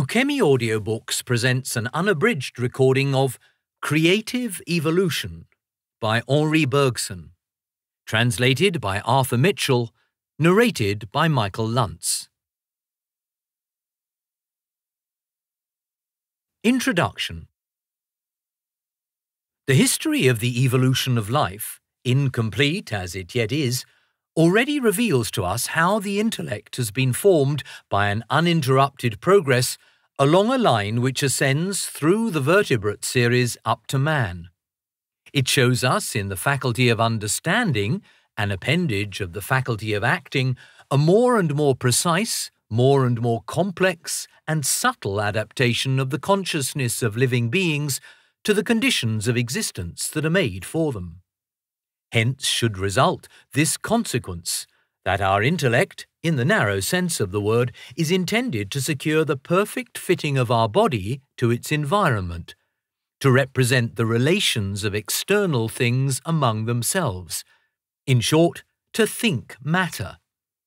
Ukemi Audiobooks presents an unabridged recording of Creative Evolution by Henri Bergson, translated by Arthur Mitchell, narrated by Michael Lunts. Introduction. The history of the evolution of life, incomplete as it yet is, already reveals to us how the intellect has been formed by an uninterrupted progress along a line which ascends through the vertebrate series up to man. It shows us in the faculty of understanding, an appendage of the faculty of acting, a more and more precise, more and more complex and subtle adaptation of the consciousness of living beings to the conditions of existence that are made for them. Hence should result this consequence, that our intellect, in the narrow sense of the word, is intended to secure the perfect fitting of our body to its environment, to represent the relations of external things among themselves, in short, to think matter.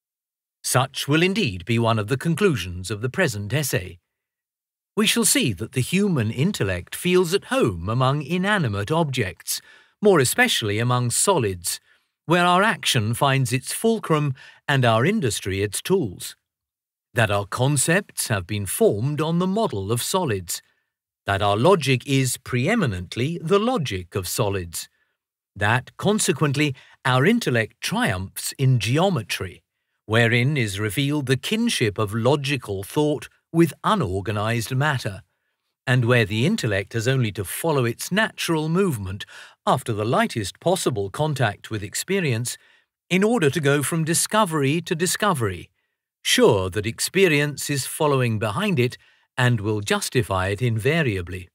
Such will indeed be one of the conclusions of the present essay. We shall see that the human intellect feels at home among inanimate objects, more especially among solids, where our action finds its fulcrum and our industry its tools. That our concepts have been formed on the model of solids. That our logic is preeminently the logic of solids. That, consequently, our intellect triumphs in geometry, wherein is revealed the kinship of logical thought with unorganized matter, and where the intellect has only to follow its natural movement after the lightest possible contact with experience in order to go from discovery to discovery, sure that experience is following behind it and will justify it invariably.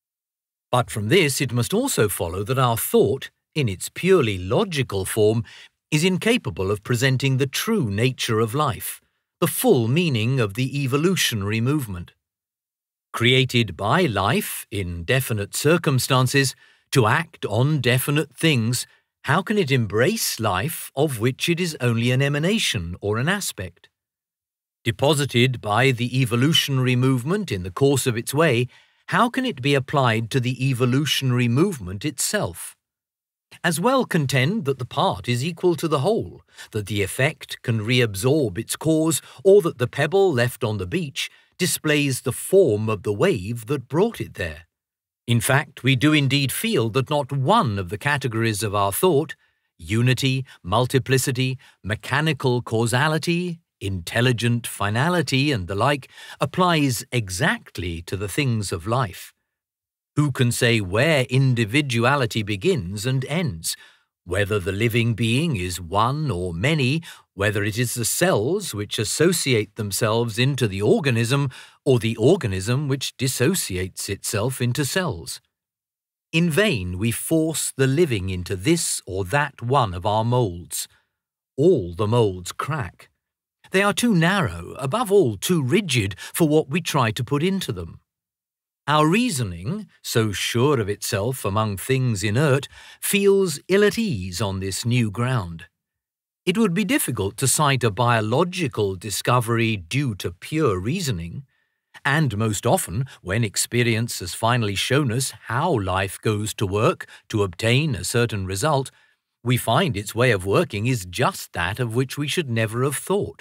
But from this it must also follow that our thought, in its purely logical form, is incapable of presenting the true nature of life, the full meaning of the evolutionary movement. Created by life in definite circumstances, to act on definite things, how can it embrace life of which it is only an emanation or an aspect? Deposited by the evolutionary movement in the course of its way, how can it be applied to the evolutionary movement itself? As well contend that the part is equal to the whole, that the effect can reabsorb its cause, or that the pebble left on the beach displays the form of the wave that brought it there. In fact, we do indeed feel that not one of the categories of our thought, unity, multiplicity, mechanical causality, intelligent finality, and the like, applies exactly to the things of life. Who can say where individuality begins and ends? Whether the living being is one or many, whether it is the cells which associate themselves into the organism, or the organism which dissociates itself into cells. In vain we force the living into this or that one of our moulds. All the moulds crack. They are too narrow, above all too rigid, for what we try to put into them. Our reasoning, so sure of itself among things inert, feels ill at ease on this new ground. It would be difficult to cite a biological discovery due to pure reasoning, and most often, when experience has finally shown us how life goes to work to obtain a certain result, we find its way of working is just that of which we should never have thought.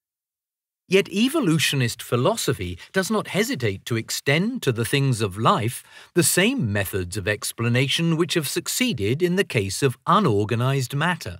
Yet evolutionist philosophy does not hesitate to extend to the things of life the same methods of explanation which have succeeded in the case of unorganized matter.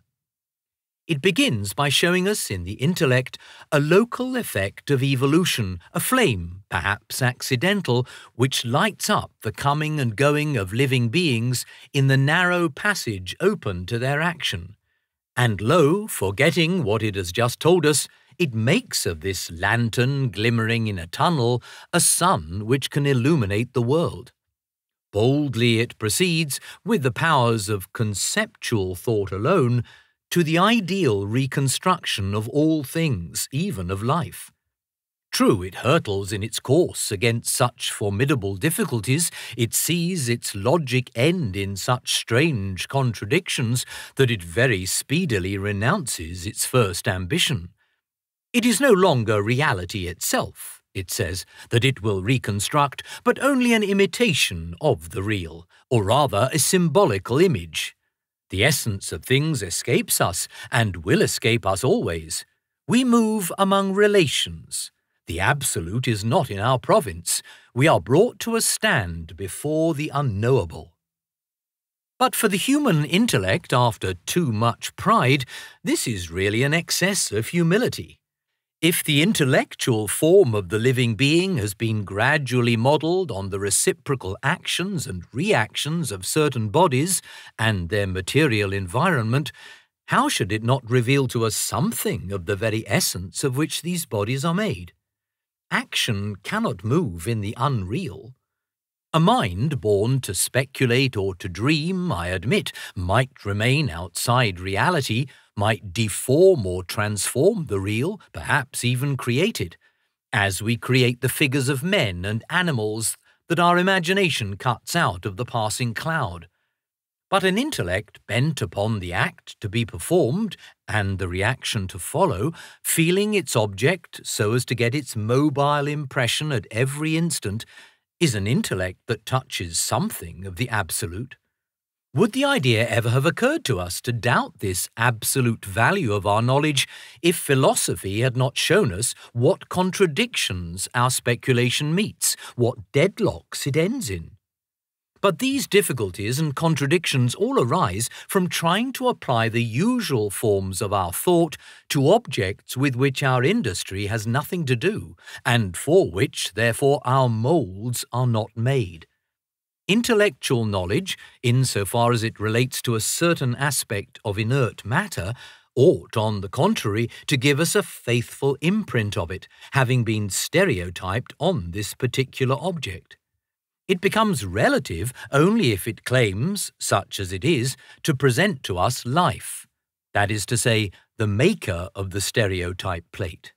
It begins by showing us in the intellect a local effect of evolution, a flame, perhaps accidental, which lights up the coming and going of living beings in the narrow passage open to their action. And lo, forgetting what it has just told us, it makes of this lantern glimmering in a tunnel a sun which can illuminate the world. Boldly it proceeds, with the powers of conceptual thought alone, to the ideal reconstruction of all things, even of life. True, it hurtles in its course against such formidable difficulties, it sees its logic end in such strange contradictions that it very speedily renounces its first ambition. It is no longer reality itself, it says, that it will reconstruct, but only an imitation of the real, or rather a symbolical image. The essence of things escapes us, and will escape us always. We move among relations. The absolute is not in our province. We are brought to a stand before the unknowable. But for the human intellect, after too much pride, this is really an excess of humility. If the intellectual form of the living being has been gradually modelled on the reciprocal actions and reactions of certain bodies and their material environment, how should it not reveal to us something of the very essence of which these bodies are made? Action cannot move in the unreal. A mind born to speculate or to dream, I admit, might remain outside reality, might deform or transform the real, perhaps even create it, as we create the figures of men and animals that our imagination cuts out of the passing cloud. But an intellect bent upon the act to be performed and the reaction to follow, feeling its object so as to get its mobile impression at every instant, is an intellect that touches something of the absolute. Would the idea ever have occurred to us to doubt this absolute value of our knowledge if philosophy had not shown us what contradictions our speculation meets, what deadlocks it ends in? But these difficulties and contradictions all arise from trying to apply the usual forms of our thought to objects with which our industry has nothing to do, and for which, therefore, our moulds are not made. Intellectual knowledge, insofar as it relates to a certain aspect of inert matter, ought, on the contrary, to give us a faithful imprint of it, having been stereotyped on this particular object. It becomes relative only if it claims, such as it is, to present to us life, that is to say, the maker of the stereotype plate.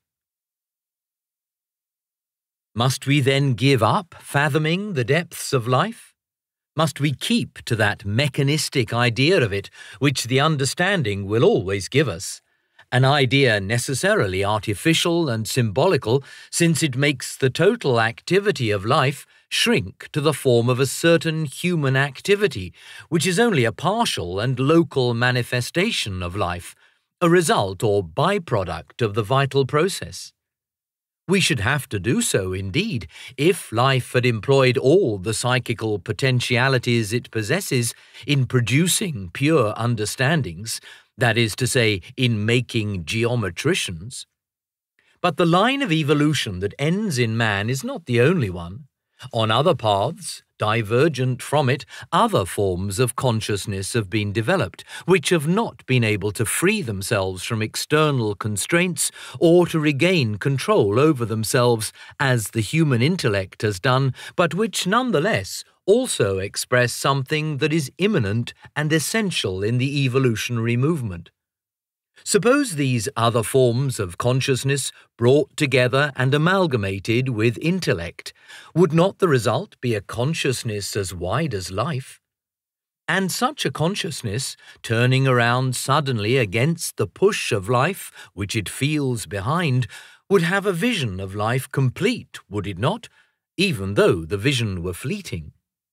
Must we then give up fathoming the depths of life? Must we keep to that mechanistic idea of it which the understanding will always give us? An idea necessarily artificial and symbolical, since it makes the total activity of life shrink to the form of a certain human activity, which is only a partial and local manifestation of life, a result or byproduct of the vital process. We should have to do so, indeed, if life had employed all the psychical potentialities it possesses in producing pure understandings, that is to say, in making geometricians. But the line of evolution that ends in man is not the only one. On other paths, divergent from it, other forms of consciousness have been developed, which have not been able to free themselves from external constraints or to regain control over themselves as the human intellect has done, but which nonetheless also express something that is immanent and essential in the evolutionary movement. Suppose these other forms of consciousness brought together and amalgamated with intellect, would not the result be a consciousness as wide as life? And such a consciousness, turning around suddenly against the push of life which it feels behind, would have a vision of life complete, would it not, even though the vision were fleeting?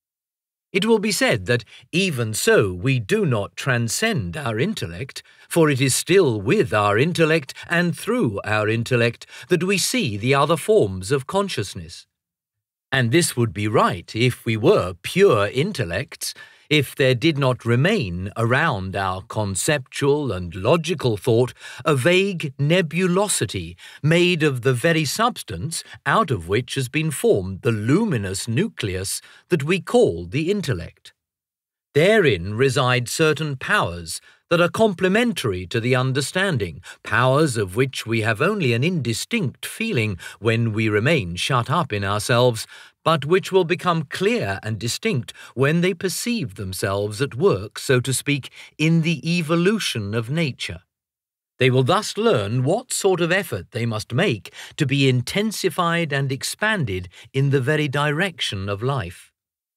It will be said that even so we do not transcend our intellect, for it is still with our intellect and through our intellect that we see the other forms of consciousness. And this would be right if we were pure intellects, if there did not remain around our conceptual and logical thought a vague nebulosity made of the very substance out of which has been formed the luminous nucleus that we call the intellect. Therein reside certain powers that are complementary to the understanding, powers of which we have only an indistinct feeling when we remain shut up in ourselves, but which will become clear and distinct when they perceive themselves at work, so to speak, in the evolution of nature. They will thus learn what sort of effort they must make to be intensified and expanded in the very direction of life.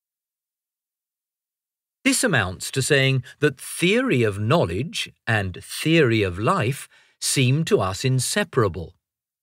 This amounts to saying that theory of knowledge and theory of life seem to us inseparable.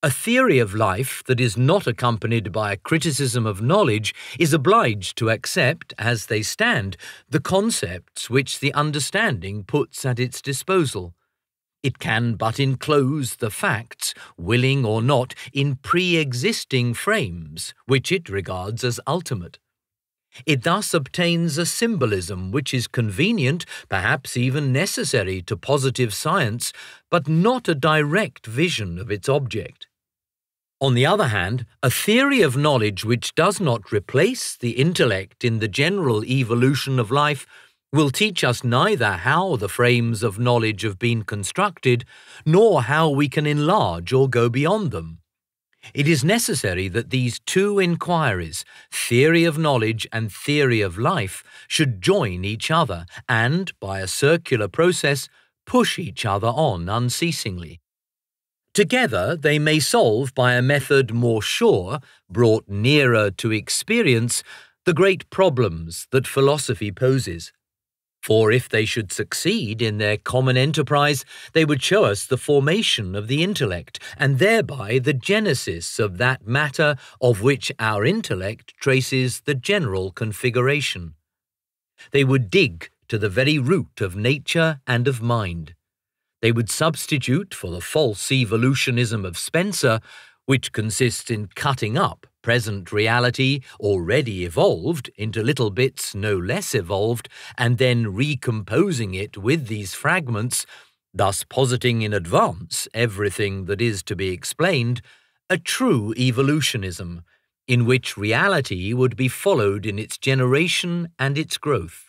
A theory of life that is not accompanied by a criticism of knowledge is obliged to accept, as they stand, the concepts which the understanding puts at its disposal. It can but enclose the facts, willing or not, in pre-existing frames, which it regards as ultimate. It thus obtains a symbolism which is convenient, perhaps even necessary to positive science, but not a direct vision of its object. On the other hand, a theory of knowledge which does not replace the intellect in the general evolution of life will teach us neither how the frames of knowledge have been constructed, nor how we can enlarge or go beyond them. It is necessary that these two inquiries, theory of knowledge and theory of life, should join each other and, by a circular process, push each other on unceasingly. Together they may solve by a method more sure, brought nearer to experience, the great problems that philosophy poses. For if they should succeed in their common enterprise, they would show us the formation of the intellect, and thereby the genesis of that matter of which our intellect traces the general configuration. They would dig to the very root of nature and of mind. They would substitute for the false evolutionism of Spencer, which consists in cutting up present reality, already evolved, into little bits no less evolved, and then recomposing it with these fragments, thus positing in advance everything that is to be explained, a true evolutionism, in which reality would be followed in its generation and its growth.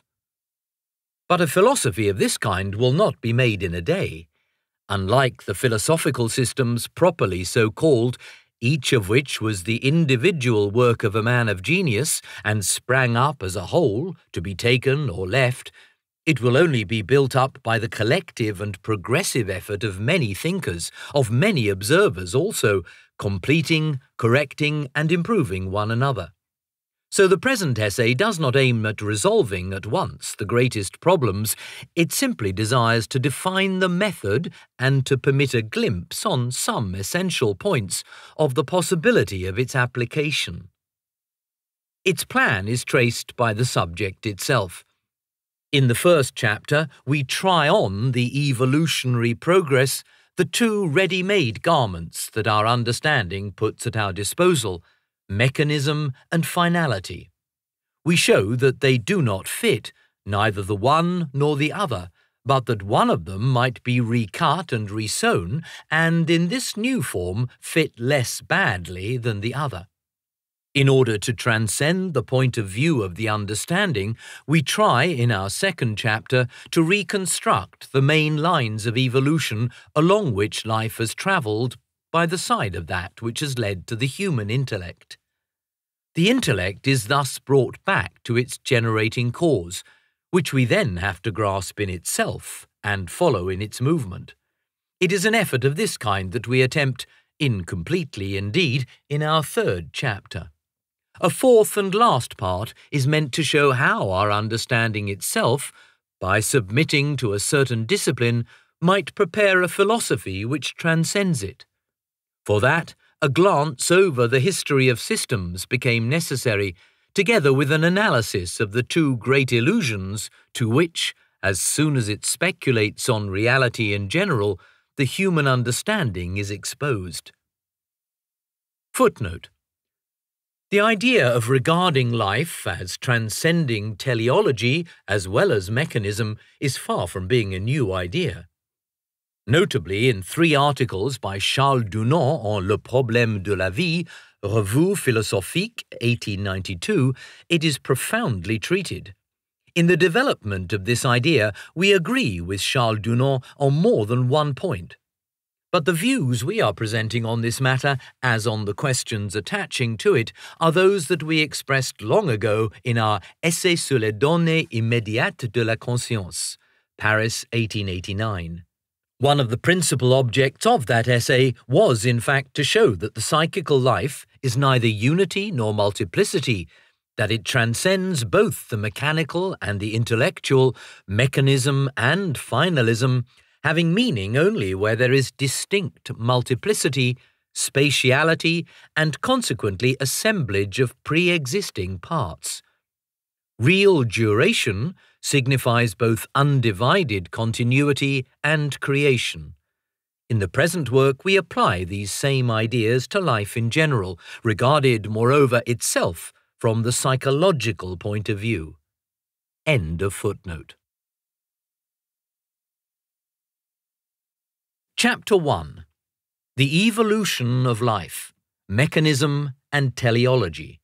But a philosophy of this kind will not be made in a day. Unlike the philosophical systems properly so called, each of which was the individual work of a man of genius and sprang up as a whole to be taken or left, it will only be built up by the collective and progressive effort of many thinkers, of many observers also, completing, correcting, and improving one another. So the present essay does not aim at resolving at once the greatest problems, it simply desires to define the method and to permit a glimpse on some essential points of the possibility of its application. Its plan is traced by the subject itself. In the first chapter, we try on the evolutionary progress, the two ready-made garments that our understanding puts at our disposal, mechanism and finality. We show that they do not fit, neither the one nor the other, but that one of them might be recut and resewn, and in this new form fit less badly than the other. In order to transcend the point of view of the understanding, we try in our second chapter to reconstruct the main lines of evolution along which life has travelled by the side of that which has led to the human intellect. The intellect is thus brought back to its generating cause, which we then have to grasp in itself and follow in its movement. It is an effort of this kind that we attempt, incompletely indeed, in our third chapter. A fourth and last part is meant to show how our understanding itself, by submitting to a certain discipline, might prepare a philosophy which transcends it. For that, a glance over the history of systems became necessary, together with an analysis of the two great illusions to which, as soon as it speculates on reality in general, the human understanding is exposed. Footnote: the idea of regarding life as transcending teleology as well as mechanism is far from being a new idea. Notably, in 3 articles by Charles Dunant on Le Problème de la Vie, Revue Philosophique, 1892, it is profoundly treated. In the development of this idea, we agree with Charles Dunant on more than one point. But the views we are presenting on this matter, as on the questions attaching to it, are those that we expressed long ago in our Essai sur les données immédiates de la conscience, Paris, 1889. One of the principal objects of that essay was, in fact, to show that the psychical life is neither unity nor multiplicity, that it transcends both the mechanical and the intellectual, mechanism and finalism, having meaning only where there is distinct multiplicity, spatiality, and consequently assemblage of pre-existing parts. Real duration signifies both undivided continuity and creation. In the present work, we apply these same ideas to life in general, regarded, moreover, itself from the psychological point of view. End of footnote. Chapter 1. The Evolution of Life, Mechanism and Teleology.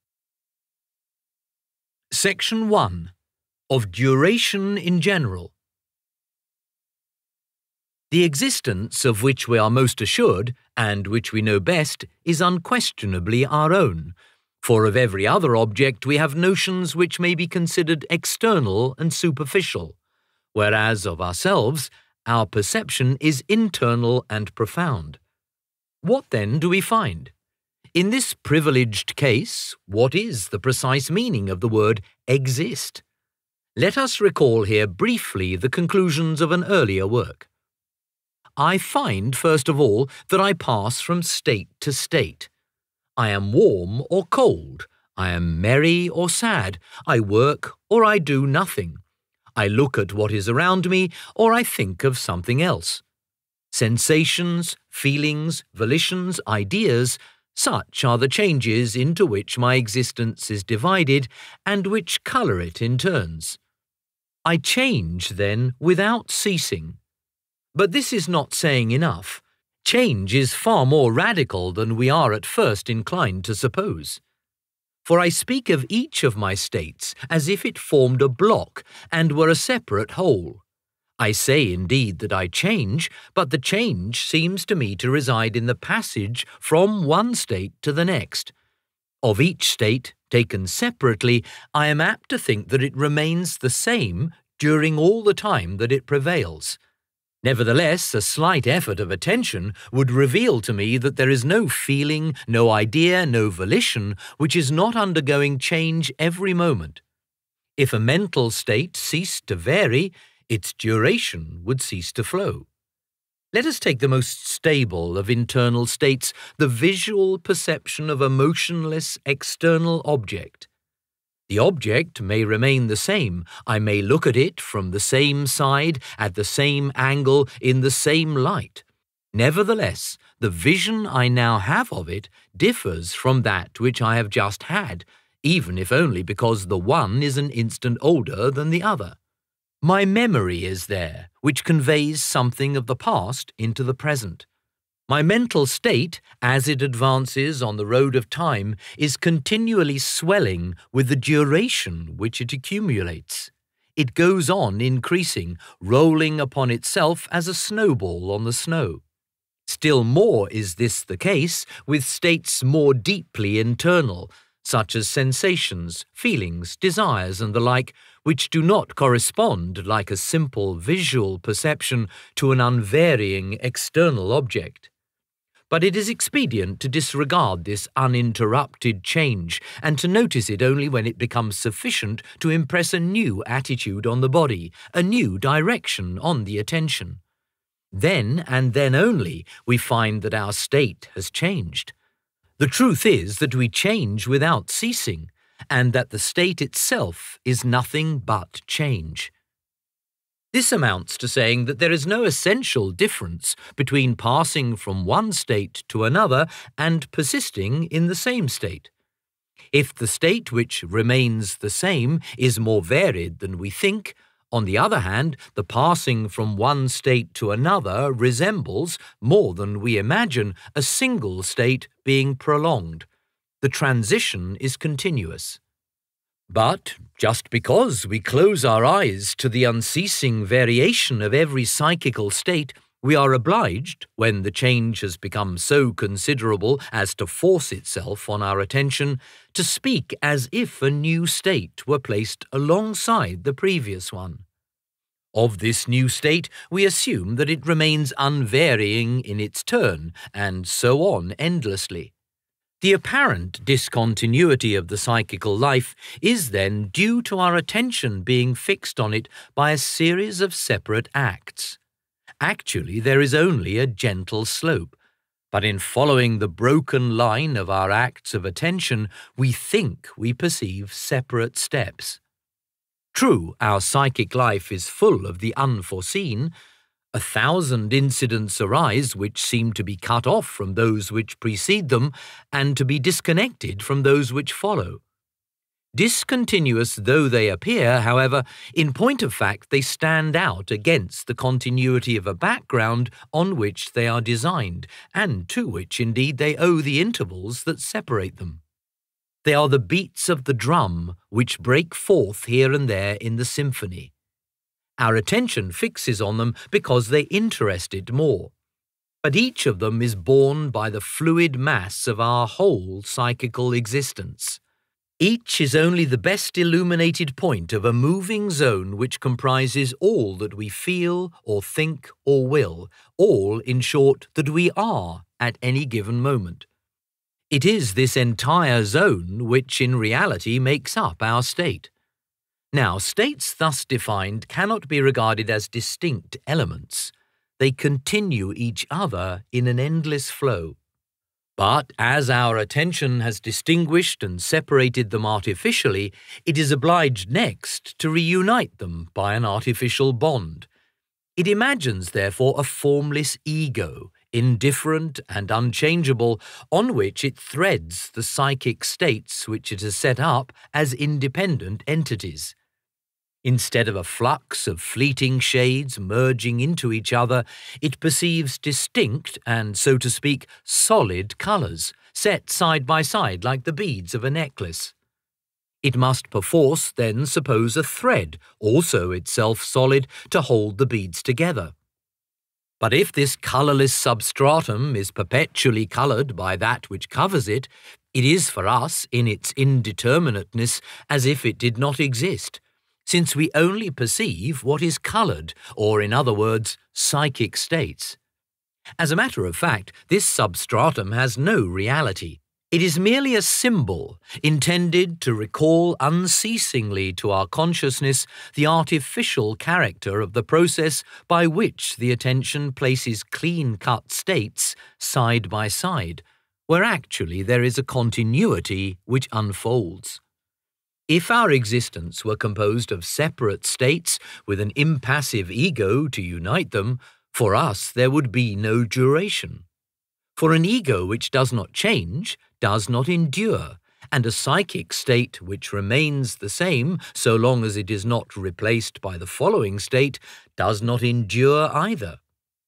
Section 1. Of Duration in General. The existence of which we are most assured, and which we know best, is unquestionably our own, for of every other object we have notions which may be considered external and superficial, whereas of ourselves our perception is internal and profound. What then do we find? In this privileged case, what is the precise meaning of the word exist? Let us recall here briefly the conclusions of an earlier work. I find, first of all, that I pass from state to state. I am warm or cold. I am merry or sad. I work or I do nothing. I look at what is around me or I think of something else. Sensations, feelings, volitions, ideas, such are the changes into which my existence is divided and which colour it in turns. I change, then, without ceasing. But this is not saying enough. Change is far more radical than we are at first inclined to suppose. For I speak of each of my states as if it formed a block and were a separate whole. I say indeed that I change, but the change seems to me to reside in the passage from one state to the next. Of each state, taken separately, I am apt to think that it remains the same during all the time that it prevails. Nevertheless, a slight effort of attention would reveal to me that there is no feeling, no idea, no volition which is not undergoing change every moment. If a mental state ceased to vary, its duration would cease to flow. Let us take the most stable of internal states, the visual perception of a motionless external object. The object may remain the same. I may look at it from the same side, at the same angle, in the same light. Nevertheless, the vision I now have of it differs from that which I have just had, even if only because the one is an instant older than the other. My memory is there, which conveys something of the past into the present. My mental state, as it advances on the road of time, is continually swelling with the duration which it accumulates. It goes on increasing, rolling upon itself as a snowball on the snow. Still more is this the case with states more deeply internal, such as sensations, feelings, desires, and the like, which do not correspond like a simple visual perception to an unvarying external object. But it is expedient to disregard this uninterrupted change and to notice it only when it becomes sufficient to impress a new attitude on the body, a new direction on the attention. Then, and then only, we find that our state has changed. The truth is that we change without ceasing, and that the state itself is nothing but change. This amounts to saying that there is no essential difference between passing from one state to another and persisting in the same state. If the state which remains the same is more varied than we think, on the other hand, the passing from one state to another resembles, more than we imagine, a single state being prolonged. The transition is continuous. But just because we close our eyes to the unceasing variation of every psychical state, we are obliged, when the change has become so considerable as to force itself on our attention, to speak as if a new state were placed alongside the previous one. Of this new state, we assume that it remains unvarying in its turn, and so on endlessly. The apparent discontinuity of the psychical life is then due to our attention being fixed on it by a series of separate acts. Actually, there is only a gentle slope. But in following the broken line of our acts of attention, we think we perceive separate steps. True, our psychic life is full of the unforeseen. 1,000 incidents arise which seem to be cut off from those which precede them and to be disconnected from those which follow. Discontinuous though they appear, however, in point of fact they stand out against the continuity of a background on which they are designed, and to which indeed they owe the intervals that separate them. They are the beats of the drum which break forth here and there in the symphony. Our attention fixes on them because they interest it more. But each of them is borne by the fluid mass of our whole psychical existence. Each is only the best illuminated point of a moving zone which comprises all that we feel or think or will, all, in short, that we are at any given moment. It is this entire zone which in reality makes up our state. Now, states thus defined cannot be regarded as distinct elements. They continue each other in an endless flow. But as our attention has distinguished and separated them artificially, it is obliged next to reunite them by an artificial bond. It imagines, therefore, a formless ego, indifferent and unchangeable, on which it threads the psychic states which it has set up as independent entities. Instead of a flux of fleeting shades merging into each other, it perceives distinct and, so to speak, solid colours, set side by side like the beads of a necklace. It must perforce then suppose a thread, also itself solid, to hold the beads together. But if this colourless substratum is perpetually coloured by that which covers it, it is for us, in its indeterminateness, as if it did not exist, since we only perceive what is coloured, or in other words, psychic states. As a matter of fact, this substratum has no reality. It is merely a symbol intended to recall unceasingly to our consciousness the artificial character of the process by which the attention places clean-cut states side by side, where actually there is a continuity which unfolds. If our existence were composed of separate states with an impassive ego to unite them, for us there would be no duration. For an ego which does not change does not endure, and a psychic state which remains the same so long as it is not replaced by the following state does not endure either.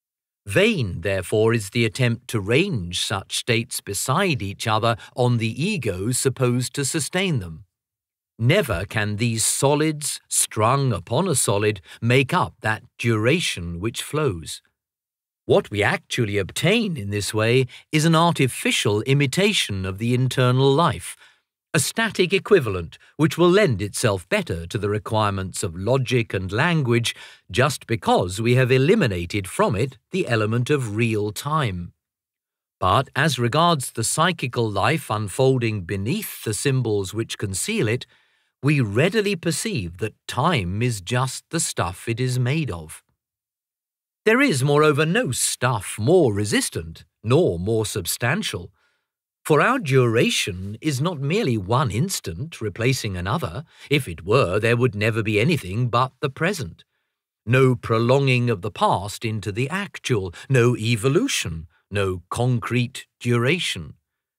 Vain, therefore, is the attempt to range such states beside each other on the ego supposed to sustain them. Never can these solids, strung upon a solid, make up that duration which flows. What we actually obtain in this way is an artificial imitation of the internal life, a static equivalent which will lend itself better to the requirements of logic and language just because we have eliminated from it the element of real time. But as regards the psychical life unfolding beneath the symbols which conceal it, we readily perceive that time is just the stuff it is made of. There is, moreover, no stuff more resistant, nor more substantial. For our duration is not merely one instant replacing another. If it were, there would never be anything but the present. No prolonging of the past into the actual, no evolution, no concrete duration.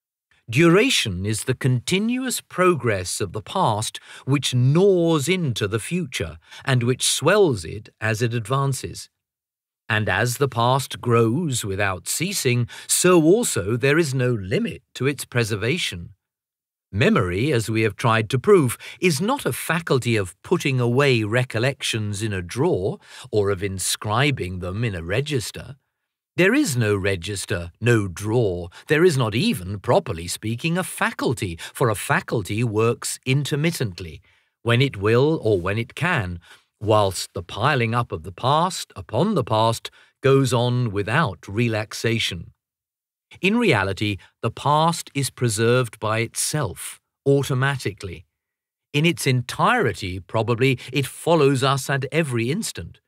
Duration is the continuous progress of the past which gnaws into the future and which swells it as it advances. And as the past grows without ceasing, so also there is no limit to its preservation. Memory, as we have tried to prove, is not a faculty of putting away recollections in a drawer or of inscribing them in a register. There is no register, no drawer. There is not even, properly speaking, a faculty, for a faculty works intermittently, when it will or when it can, whilst the piling up of the past upon the past goes on without relaxation. In reality, the past is preserved by itself, automatically. In its entirety, probably, it follows us at every instant.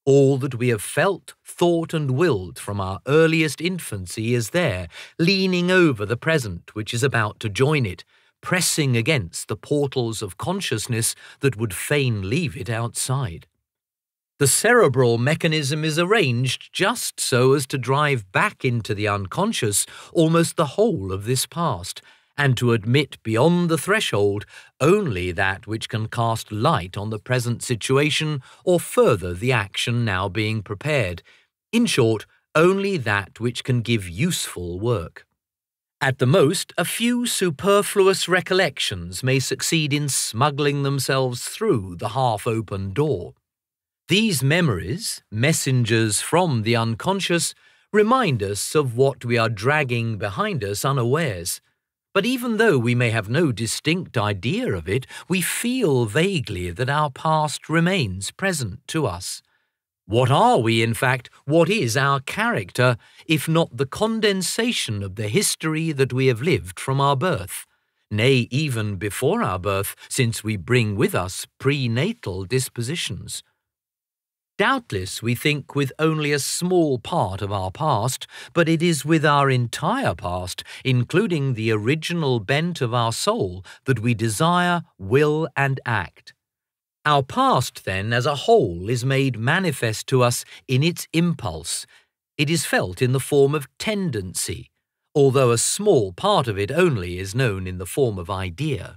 All that we have felt, thought and willed from our earliest infancy is there, leaning over the present which is about to join it, pressing against the portals of consciousness that would fain leave it outside. The cerebral mechanism is arranged just so as to drive back into the unconscious almost the whole of this past, and to admit beyond the threshold only that which can cast light on the present situation or further the action now being prepared. In short, only that which can give useful work. At the most, a few superfluous recollections may succeed in smuggling themselves through the half-open door. These memories, messengers from the unconscious, remind us of what we are dragging behind us unawares. But even though we may have no distinct idea of it, we feel vaguely that our past remains present to us. What are we, in fact? What is our character, if not the condensation of the history that we have lived from our birth? Nay, even before our birth, since we bring with us prenatal dispositions. Doubtless we think with only a small part of our past, but it is with our entire past, including the original bent of our soul, that we desire, will and act. Our past, then, as a whole, is made manifest to us in its impulse. It is felt in the form of tendency, although a small part of it only is known in the form of idea.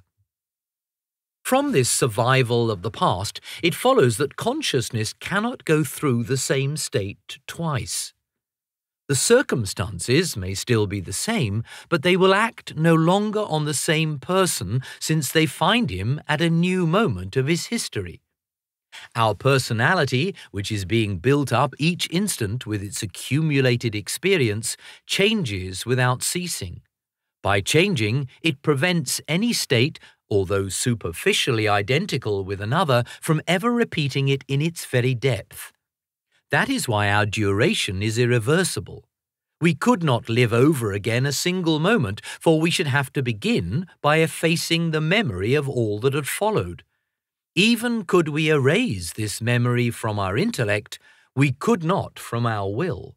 From this survival of the past, it follows that consciousness cannot go through the same state twice. The circumstances may still be the same, but they will act no longer on the same person since they find him at a new moment of his history. Our personality, which is being built up each instant with its accumulated experience, changes without ceasing. By changing, it prevents any state, although superficially identical with another, from ever repeating it in its very depth. That is why our duration is irreversible. We could not live over again a single moment, for we should have to begin by effacing the memory of all that had followed. Even could we erase this memory from our intellect, we could not from our will.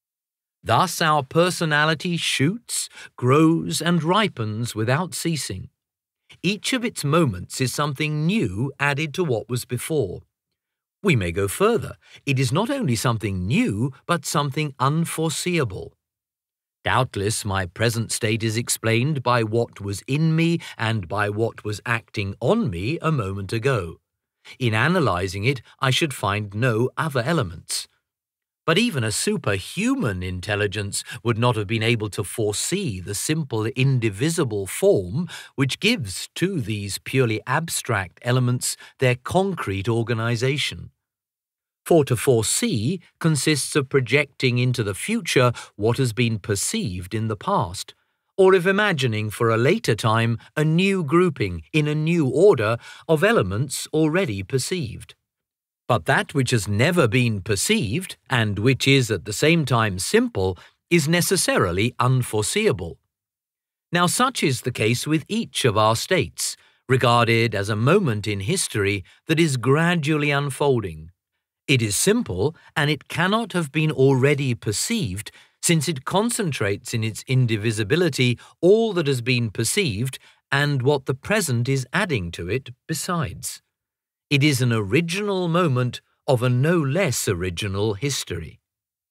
Thus our personality shoots, grows, and ripens without ceasing. Each of its moments is something new added to what was before. We may go further. It is not only something new, but something unforeseeable. Doubtless my present state is explained by what was in me and by what was acting on me a moment ago. In analyzing it, I should find no other elements. But even a superhuman intelligence would not have been able to foresee the simple indivisible form which gives to these purely abstract elements their concrete organization. For to foresee consists of projecting into the future what has been perceived in the past, or of imagining for a later time a new grouping in a new order of elements already perceived. But that which has never been perceived, and which is at the same time simple, is necessarily unforeseeable. Now such is the case with each of our states, regarded as a moment in history that is gradually unfolding. It is simple, and it cannot have been already perceived, since it concentrates in its indivisibility all that has been perceived and what the present is adding to it besides. It is an original moment of a no less original history.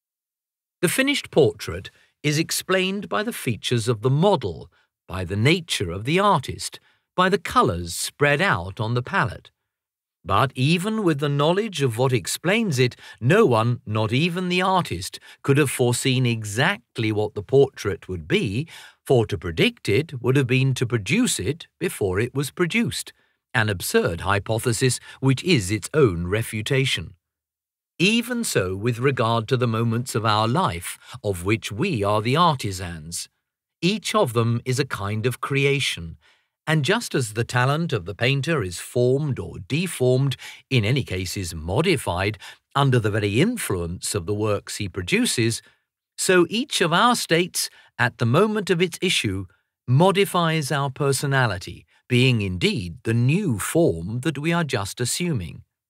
The finished portrait is explained by the features of the model, by the nature of the artist, by the colours spread out on the palette. But even with the knowledge of what explains it, no one, not even the artist, could have foreseen exactly what the portrait would be, for to predict it would have been to produce it before it was produced. An absurd hypothesis which is its own refutation. Even so with regard to the moments of our life, of which we are the artisans. Each of them is a kind of creation, and just as the talent of the painter is formed or deformed, in any case is modified, under the very influence of the works he produces, so each of our states, at the moment of its issue, modifies our personality, being indeed the new form that we are just assuming.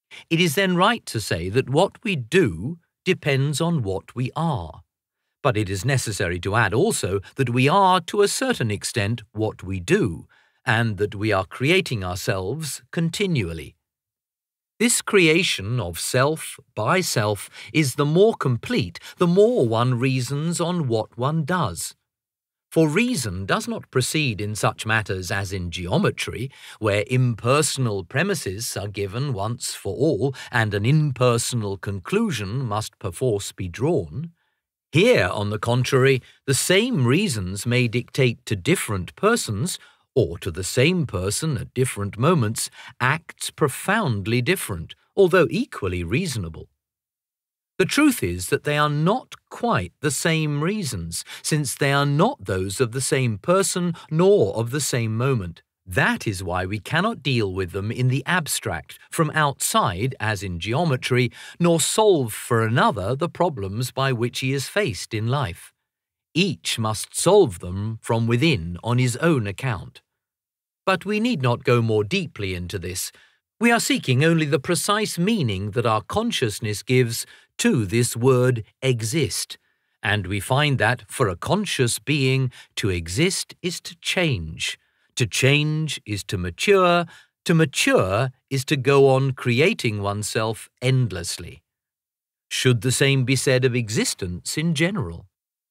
It is then right to say that what we do depends on what we are. But it is necessary to add also that we are, to a certain extent, what we do, and that we are creating ourselves continually. This creation of self by self is the more complete the more one reasons on what one does. For reason does not proceed in such matters as in geometry, where impersonal premises are given once for all and an impersonal conclusion must perforce be drawn. Here, on the contrary, the same reasons may dictate to different persons, or to the same person at different moments, acts profoundly different, although equally reasonable. The truth is that they are not quite the same reasons, since they are not those of the same person nor of the same moment. That is why we cannot deal with them in the abstract, from outside, as in geometry, nor solve for another the problems by which he is faced in life. Each must solve them from within on his own account. But we need not go more deeply into this. We are seeking only the precise meaning that our consciousness gives to this word exist, and we find that, for a conscious being, to exist is to change is to mature is to go on creating oneself endlessly. Should the same be said of existence in general?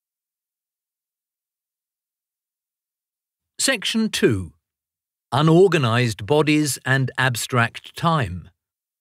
Section 2. Unorganized bodies and abstract time.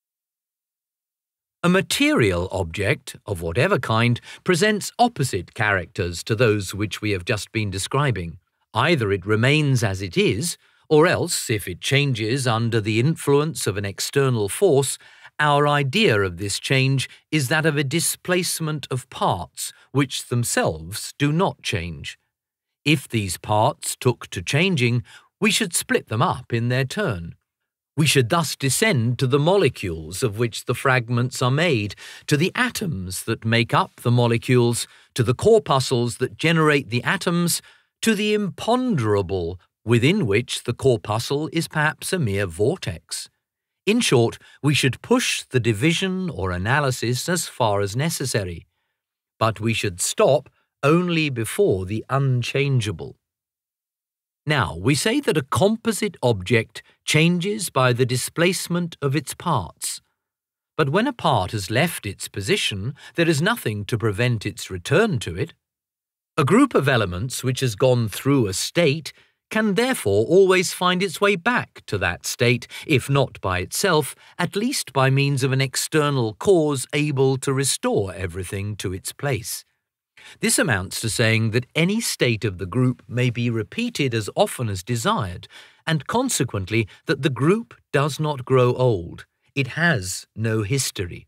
A material object, of whatever kind, presents opposite characters to those which we have just been describing. Either it remains as it is, or else, if it changes under the influence of an external force, our idea of this change is that of a displacement of parts which themselves do not change. If these parts took to changing, we should split them up in their turn. We should thus descend to the molecules of which the fragments are made, to the atoms that make up the molecules, to the corpuscles that generate the atoms, to the imponderable, within which the corpuscle is perhaps a mere vortex. In short, we should push the division or analysis as far as necessary, but we should stop only before the unchangeable. Now, we say that a composite object changes by the displacement of its parts. But when a part has left its position, there is nothing to prevent its return to it. A group of elements which has gone through a state can therefore always find its way back to that state, if not by itself, at least by means of an external cause able to restore everything to its place. This amounts to saying that any state of the group may be repeated as often as desired, and consequently that the group does not grow old. It has no history.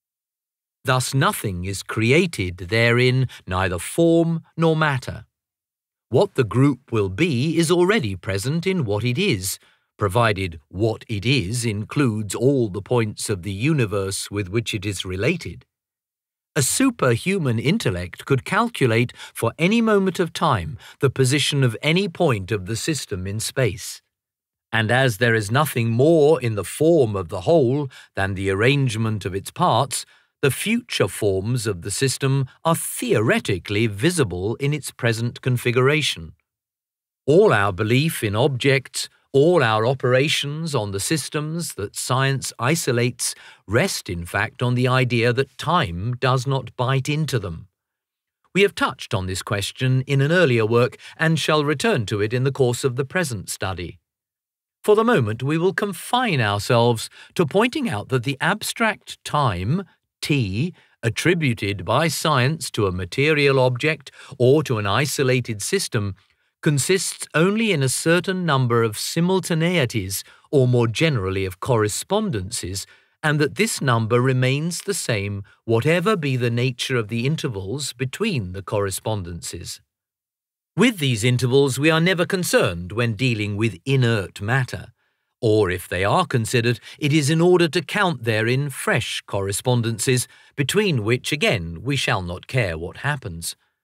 Thus nothing is created therein, neither form nor matter. What the group will be is already present in what it is, provided what it is includes all the points of the universe with which it is related. A superhuman intellect could calculate for any moment of time the position of any point of the system in space. And as there is nothing more in the form of the whole than the arrangement of its parts, the future forms of the system are theoretically visible in its present configuration. All our belief in objects, all our operations on the systems that science isolates rest in fact on the idea that time does not bite into them. We have touched on this question in an earlier work and shall return to it in the course of the present study. For the moment, we will confine ourselves to pointing out that the abstract time, t, attributed by science to a material object or to an isolated system, consists only in a certain number of simultaneities, or more generally of correspondences, and that this number remains the same whatever be the nature of the intervals between the correspondences. With these intervals we are never concerned when dealing with inert matter, or if they are considered, it is in order to count therein fresh correspondences, between which again we shall not care what happens.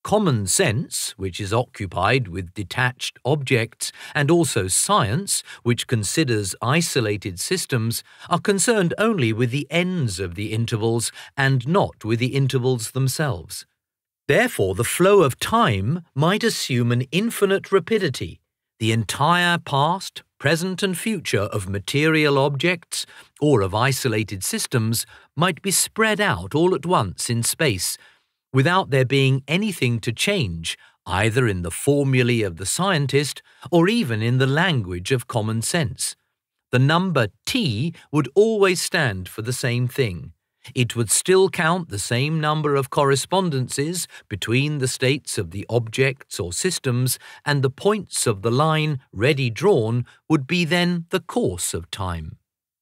Common sense, which is occupied with detached objects, and also science, which considers isolated systems, are concerned only with the ends of the intervals and not with the intervals themselves. Therefore, the flow of time might assume an infinite rapidity. The entire past, present and future of material objects or of isolated systems might be spread out all at once in space, without there being anything to change, either in the formulae of the scientist or even in the language of common sense. The number t would always stand for the same thing. It would still count the same number of correspondences between the states of the objects or systems, and the points of the line ready drawn would be then the course of time.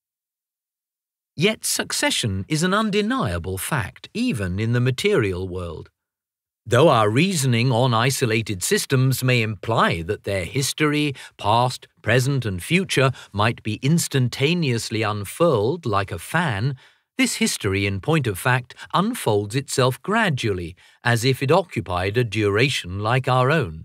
Yet succession is an undeniable fact, even in the material world. Though our reasoning on isolated systems may imply that their history, past, present and future might be instantaneously unfurled like a fan, this history, in point of fact, unfolds itself gradually, as if it occupied a duration like our own.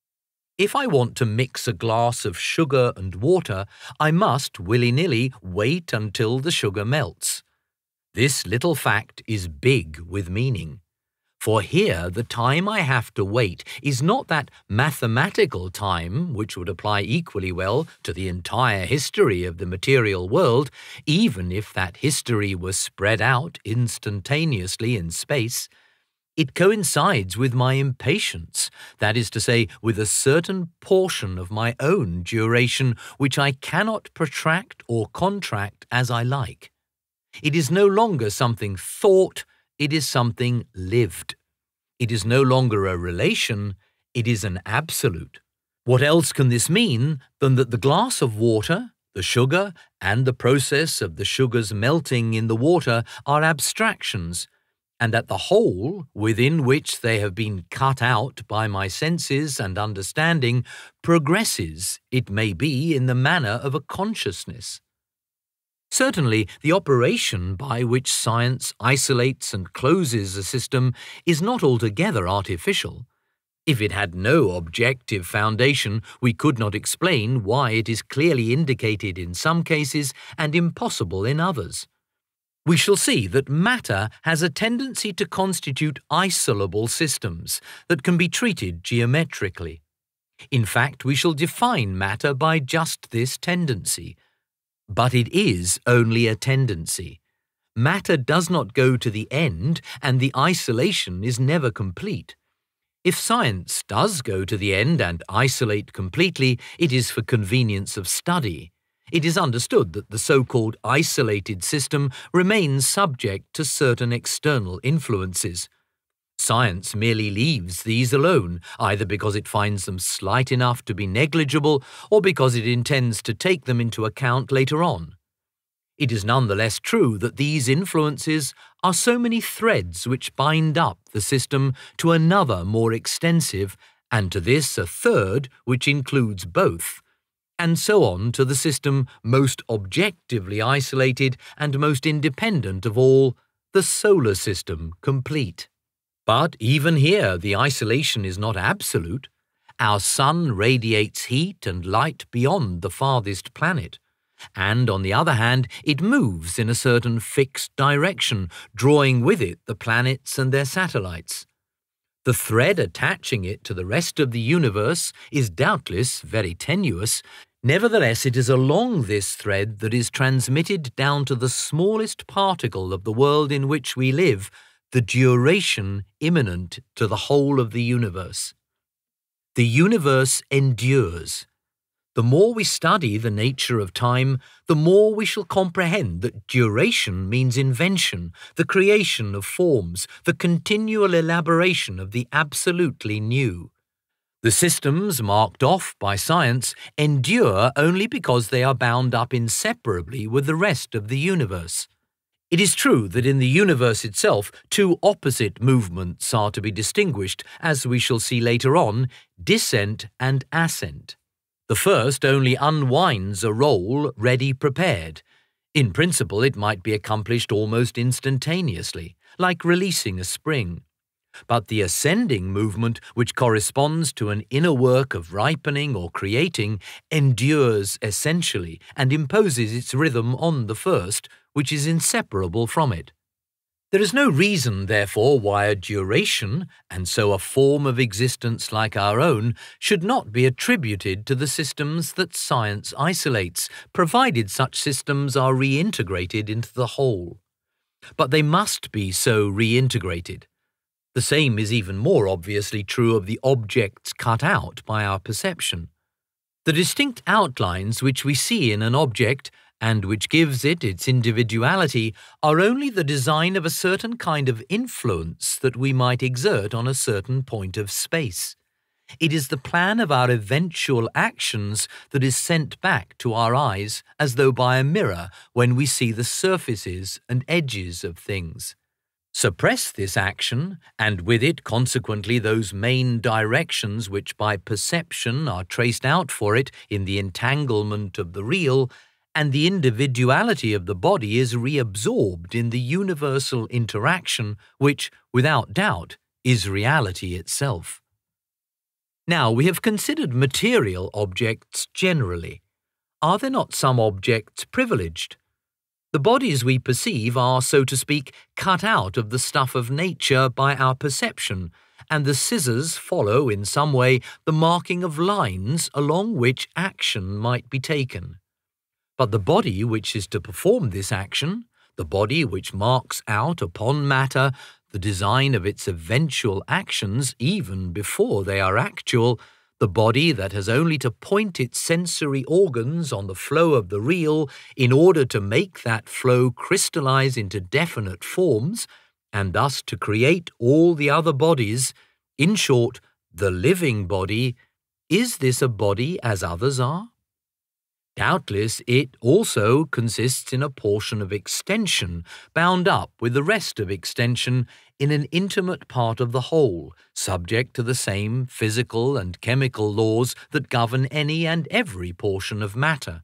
If I want to mix a glass of sugar and water, I must, willy-nilly, wait until the sugar melts. This little fact is big with meaning. For here the time I have to wait is not that mathematical time which would apply equally well to the entire history of the material world, even if that history was spread out instantaneously in space. It coincides with my impatience, that is to say, with a certain portion of my own duration which I cannot protract or contract as I like. It is no longer something thought, it is something lived. It is no longer a relation, it is an absolute. What else can this mean than that the glass of water, the sugar, and the process of the sugar's melting in the water are abstractions, and that the whole within which they have been cut out by my senses and understanding progresses, it may be, in the manner of a consciousness. Certainly, the operation by which science isolates and closes a system is not altogether artificial. If it had no objective foundation, we could not explain why it is clearly indicated in some cases and impossible in others. We shall see that matter has a tendency to constitute isolable systems that can be treated geometrically. In fact, we shall define matter by just this tendency. But it is only a tendency. Matter does not go to the end, and the isolation is never complete. If science does go to the end and isolate completely, it is for convenience of study. It is understood that the so-called isolated system remains subject to certain external influences. Science merely leaves these alone, either because it finds them slight enough to be negligible or because it intends to take them into account later on. It is nonetheless true that these influences are so many threads which bind up the system to another more extensive, and to this a third which includes both, and so on to the system most objectively isolated and most independent of all, the solar system complete. But even here the isolation is not absolute. Our sun radiates heat and light beyond the farthest planet, and on the other hand it moves in a certain fixed direction, drawing with it the planets and their satellites. The thread attaching it to the rest of the universe is doubtless very tenuous. Nevertheless, it is along this thread that is transmitted down to the smallest particle of the world in which we live the duration imminent to the whole of the universe. The universe endures. The more we study the nature of time, the more we shall comprehend that duration means invention, the creation of forms, the continual elaboration of the absolutely new. The systems marked off by science endure only because they are bound up inseparably with the rest of the universe. It is true that in the universe itself two opposite movements are to be distinguished, as we shall see later on, descent and ascent. The first only unwinds a roll ready prepared. In principle, it might be accomplished almost instantaneously, like releasing a spring. But the ascending movement, which corresponds to an inner work of ripening or creating, endures essentially and imposes its rhythm on the first, which is inseparable from it. There is no reason, therefore, why a duration, and so a form of existence like our own, should not be attributed to the systems that science isolates, provided such systems are reintegrated into the whole. But they must be so reintegrated. The same is even more obviously true of the objects cut out by our perception. The distinct outlines which we see in an object, and which gives it its individuality, are only the design of a certain kind of influence that we might exert on a certain point of space. It is the plan of our eventual actions that is sent back to our eyes as though by a mirror when we see the surfaces and edges of things. Suppress this action, and with it consequently those main directions which by perception are traced out for it in the entanglement of the real, and the individuality of the body is reabsorbed in the universal interaction which, without doubt, is reality itself. Now, we have considered material objects generally. Are there not some objects privileged? The bodies we perceive are, so to speak, cut out of the stuff of nature by our perception, and the scissors follow in some way the marking of lines along which action might be taken. But the body which is to perform this action, the body which marks out upon matter the design of its eventual actions even before they are actual, the body that has only to point its sensory organs on the flow of the real in order to make that flow crystallize into definite forms, and thus to create all the other bodies, in short, the living body, is this a body as others are? Doubtless it also consists in a portion of extension, bound up with the rest of extension in an intimate part of the whole, subject to the same physical and chemical laws that govern any and every portion of matter.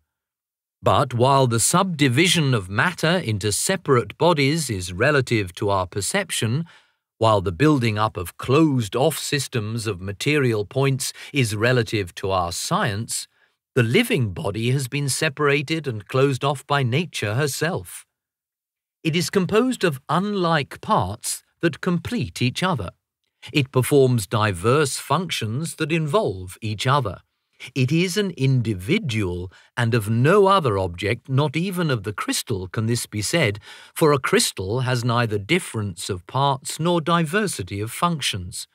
But while the subdivision of matter into separate bodies is relative to our perception, while the building up of closed-off systems of material points is relative to our science, the living body has been separated and closed off by nature herself. It is composed of unlike parts that complete each other. It performs diverse functions that involve each other. It is an individual, and of no other object, not even of the crystal, can this be said, for a crystal has neither difference of parts nor diversity of functions.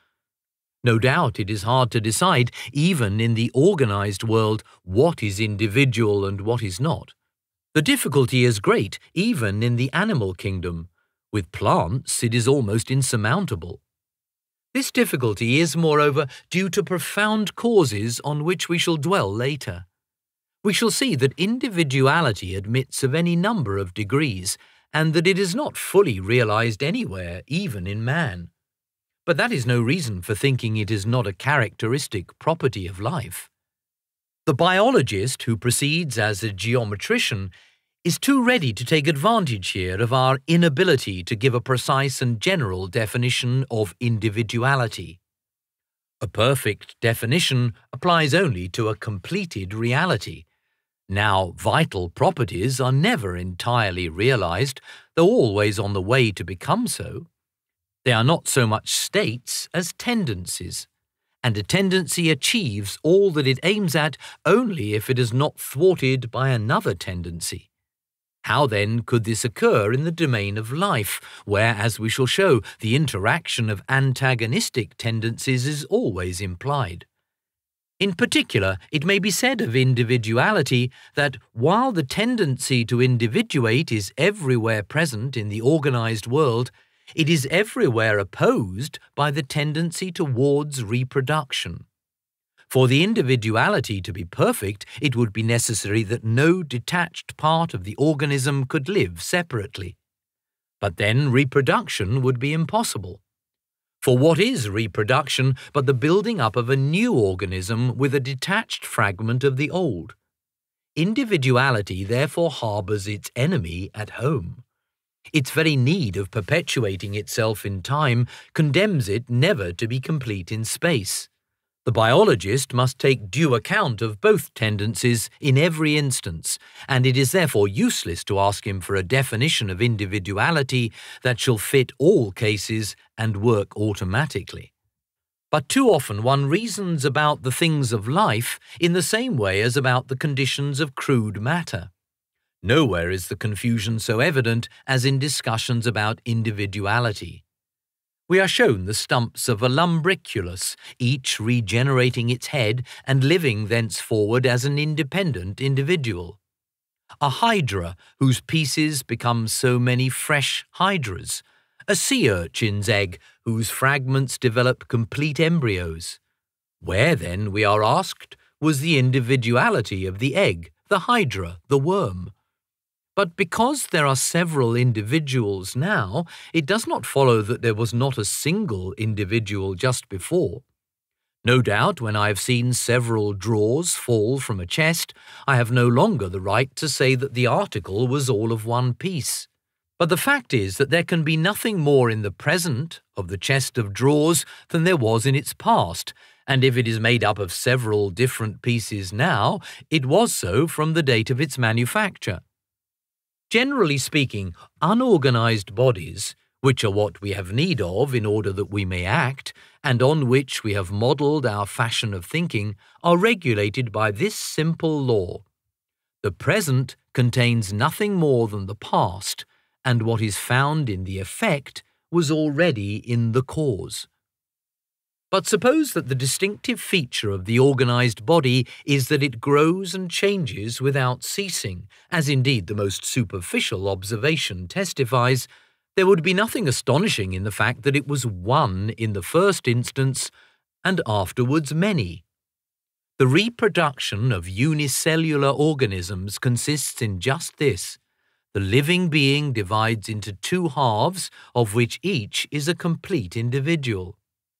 No doubt it is hard to decide, even in the organized world, what is individual and what is not. The difficulty is great, even in the animal kingdom. With plants, it is almost insurmountable. This difficulty is, moreover, due to profound causes on which we shall dwell later. We shall see that individuality admits of any number of degrees, and that it is not fully realized anywhere, even in man. But that is no reason for thinking it is not a characteristic property of life. The biologist who proceeds as a geometrician is too ready to take advantage here of our inability to give a precise and general definition of individuality. A perfect definition applies only to a completed reality. Now, vital properties are never entirely realized, though always on the way to become so. They are not so much states as tendencies, and a tendency achieves all that it aims at only if it is not thwarted by another tendency. How then could this occur in the domain of life, where, as we shall show, the interaction of antagonistic tendencies is always implied? In particular, it may be said of individuality that while the tendency to individuate is everywhere present in the organized world, it is everywhere opposed by the tendency towards reproduction. For the individuality to be perfect, it would be necessary that no detached part of the organism could live separately. But then reproduction would be impossible. For what is reproduction but the building up of a new organism with a detached fragment of the old? Individuality therefore harbours its enemy at home. Its very need of perpetuating itself in time condemns it never to be complete in space. The biologist must take due account of both tendencies in every instance, and it is therefore useless to ask him for a definition of individuality that shall fit all cases and work automatically. But too often one reasons about the things of life in the same way as about the conditions of crude matter. Nowhere is the confusion so evident as in discussions about individuality. We are shown the stumps of a lumbriculus, each regenerating its head and living thenceforward as an independent individual. A hydra whose pieces become so many fresh hydras. A sea urchin's egg whose fragments develop complete embryos. Where, then, we are asked, was the individuality of the egg, the hydra, the worm? But because there are several individuals now, it does not follow that there was not a single individual just before. No doubt, when I have seen several drawers fall from a chest, I have no longer the right to say that the article was all of one piece. But the fact is that there can be nothing more in the present of the chest of drawers than there was in its past, and if it is made up of several different pieces now, it was so from the date of its manufacture. Generally speaking, unorganized bodies, which are what we have need of in order that we may act, and on which we have modelled our fashion of thinking, are regulated by this simple law. The present contains nothing more than the past, and what is found in the effect was already in the cause. But suppose that the distinctive feature of the organized body is that it grows and changes without ceasing, as indeed the most superficial observation testifies, there would be nothing astonishing in the fact that it was one in the first instance and afterwards many. The reproduction of unicellular organisms consists in just this. The living being divides into two halves, of which each is a complete individual.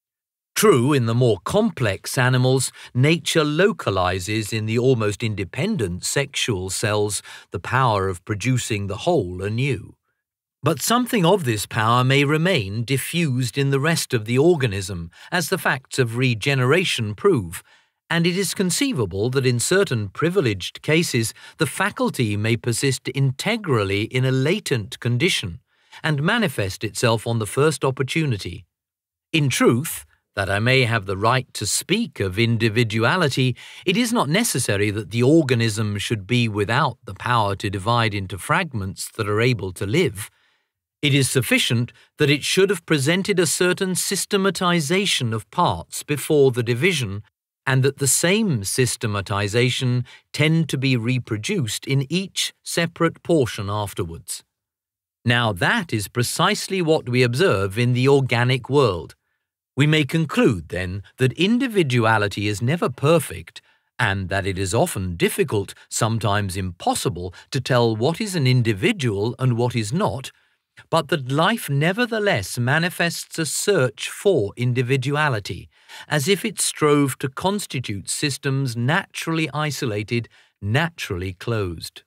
True, in the more complex animals, nature localizes in the almost independent sexual cells the power of producing the whole anew. But something of this power may remain diffused in the rest of the organism, as the facts of regeneration prove, and it is conceivable that in certain privileged cases the faculty may persist integrally in a latent condition, and manifest itself on the first opportunity. In truth, that I may have the right to speak of individuality, it is not necessary that the organism should be without the power to divide into fragments that are able to live. It is sufficient that it should have presented a certain systematization of parts before the division, and that the same systematization tend to be reproduced in each separate portion afterwards. Now that is precisely what we observe in the organic world. We may conclude, then, that individuality is never perfect, and that it is often difficult, sometimes impossible, to tell what is an individual and what is not, but that life nevertheless manifests a search for individuality, as if it strove to constitute systems naturally isolated, naturally closed.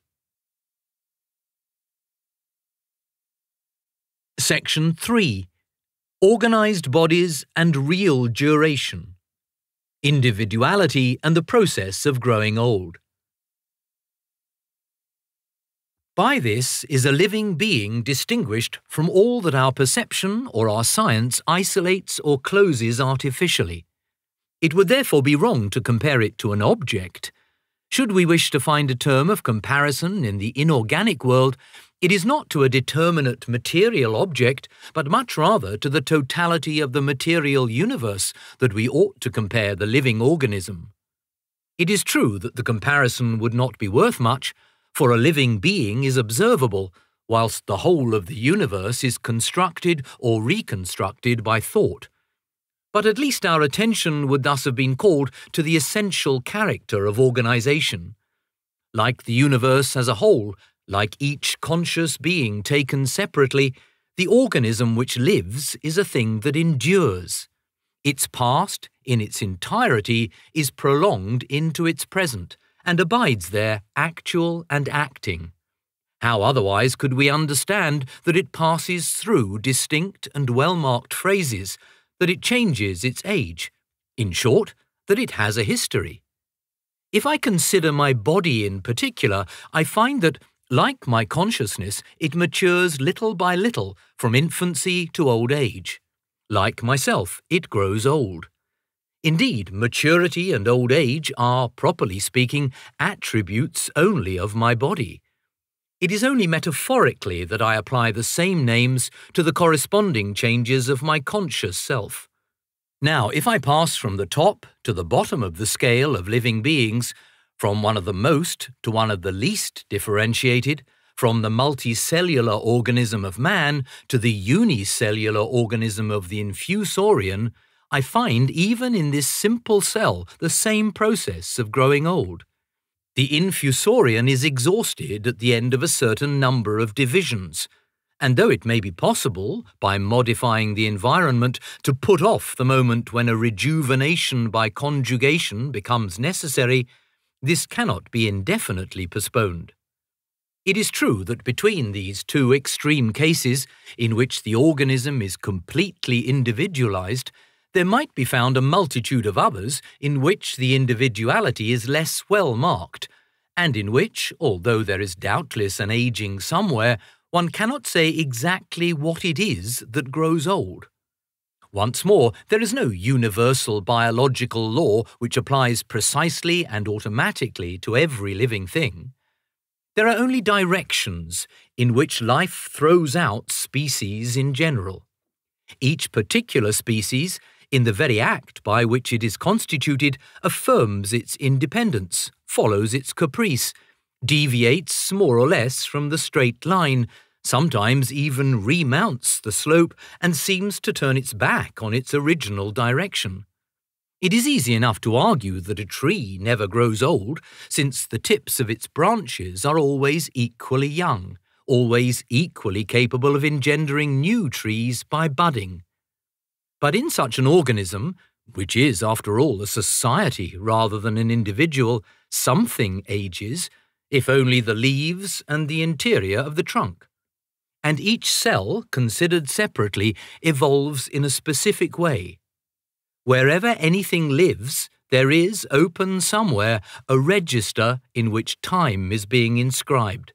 Section 3. Organized bodies and real duration. Individuality and the process of growing old. By this is a living being distinguished from all that our perception or our science isolates or closes artificially. It would therefore be wrong to compare it to an object. Should we wish to find a term of comparison in the inorganic world, it is not to a determinate material object, but much rather to the totality of the material universe that we ought to compare the living organism. It is true that the comparison would not be worth much, for a living being is observable, whilst the whole of the universe is constructed or reconstructed by thought. But at least our attention would thus have been called to the essential character of organization. Like the universe as a whole, like each conscious being taken separately, the organism which lives is a thing that endures. Its past, in its entirety, is prolonged into its present, and abides there actual and acting. How otherwise could we understand that it passes through distinct and well-marked phases, that it changes its age? In short, that it has a history. If I consider my body in particular, I find that, like my consciousness, it matures little by little from infancy to old age. Like myself, it grows old. Indeed, maturity and old age are, properly speaking, attributes only of my body. It is only metaphorically that I apply the same names to the corresponding changes of my conscious self. Now, if I pass from the top to the bottom of the scale of living beings, from one of the most to one of the least differentiated, from the multicellular organism of man to the unicellular organism of the infusorian, I find even in this simple cell the same process of growing old. The infusorian is exhausted at the end of a certain number of divisions, and though it may be possible, by modifying the environment, to put off the moment when a rejuvenation by conjugation becomes necessary, this cannot be indefinitely postponed. It is true that between these two extreme cases, in which the organism is completely individualized, there might be found a multitude of others in which the individuality is less well marked, and in which, although there is doubtless an aging somewhere, one cannot say exactly what it is that grows old. Once more, there is no universal biological law which applies precisely and automatically to every living thing. There are only directions in which life throws out species in general. Each particular species, in the very act by which it is constituted, affirms its independence, follows its caprice, deviates more or less from the straight line, sometimes even remounts the slope and seems to turn its back on its original direction. It is easy enough to argue that a tree never grows old, since the tips of its branches are always equally young, always equally capable of engendering new trees by budding. But in such an organism, which is, after all, a society rather than an individual, something ages, if only the leaves and the interior of the trunk. And each cell, considered separately, evolves in a specific way. Wherever anything lives, there is, open somewhere, a register in which time is being inscribed.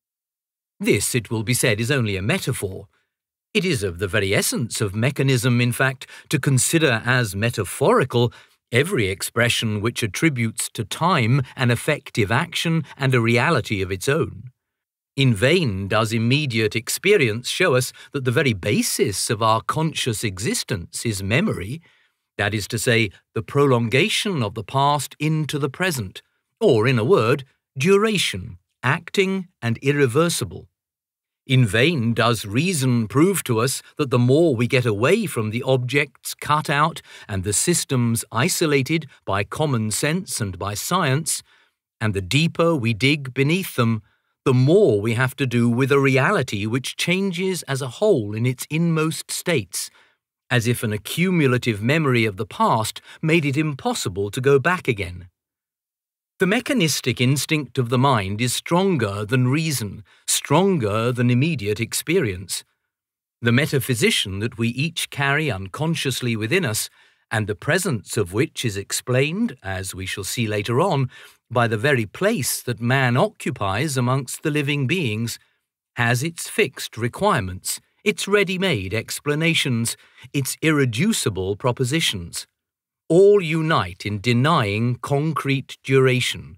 This, it will be said, is only a metaphor. It is of the very essence of mechanism, in fact, to consider as metaphorical every expression which attributes to time an effective action and a reality of its own. In vain does immediate experience show us that the very basis of our conscious existence is memory, that is to say, the prolongation of the past into the present, or, in a word, duration, acting and irreversible. In vain does reason prove to us that the more we get away from the objects cut out and the systems isolated by common sense and by science, and the deeper we dig beneath them, the more we have to do with a reality which changes as a whole in its inmost states, as if an accumulative memory of the past made it impossible to go back again. The mechanistic instinct of the mind is stronger than reason, stronger than immediate experience. The metaphysician that we each carry unconsciously within us, and the presence of which is explained, as we shall see later on, by the very place that man occupies amongst the living beings, has its fixed requirements, its ready-made explanations, its irreducible propositions. All unite in denying concrete duration.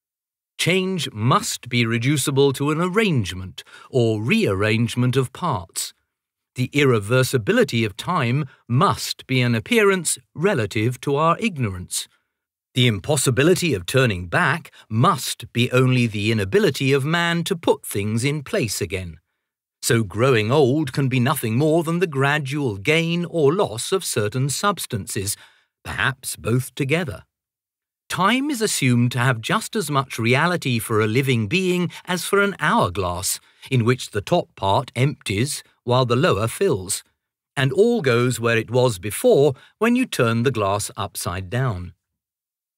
Change must be reducible to an arrangement or rearrangement of parts. The irreversibility of time must be an appearance relative to our ignorance. The impossibility of turning back must be only the inability of man to put things in place again. So growing old can be nothing more than the gradual gain or loss of certain substances, perhaps both together. Time is assumed to have just as much reality for a living being as for an hourglass, in which the top part empties while the lower fills, and all goes where it was before when you turn the glass upside down.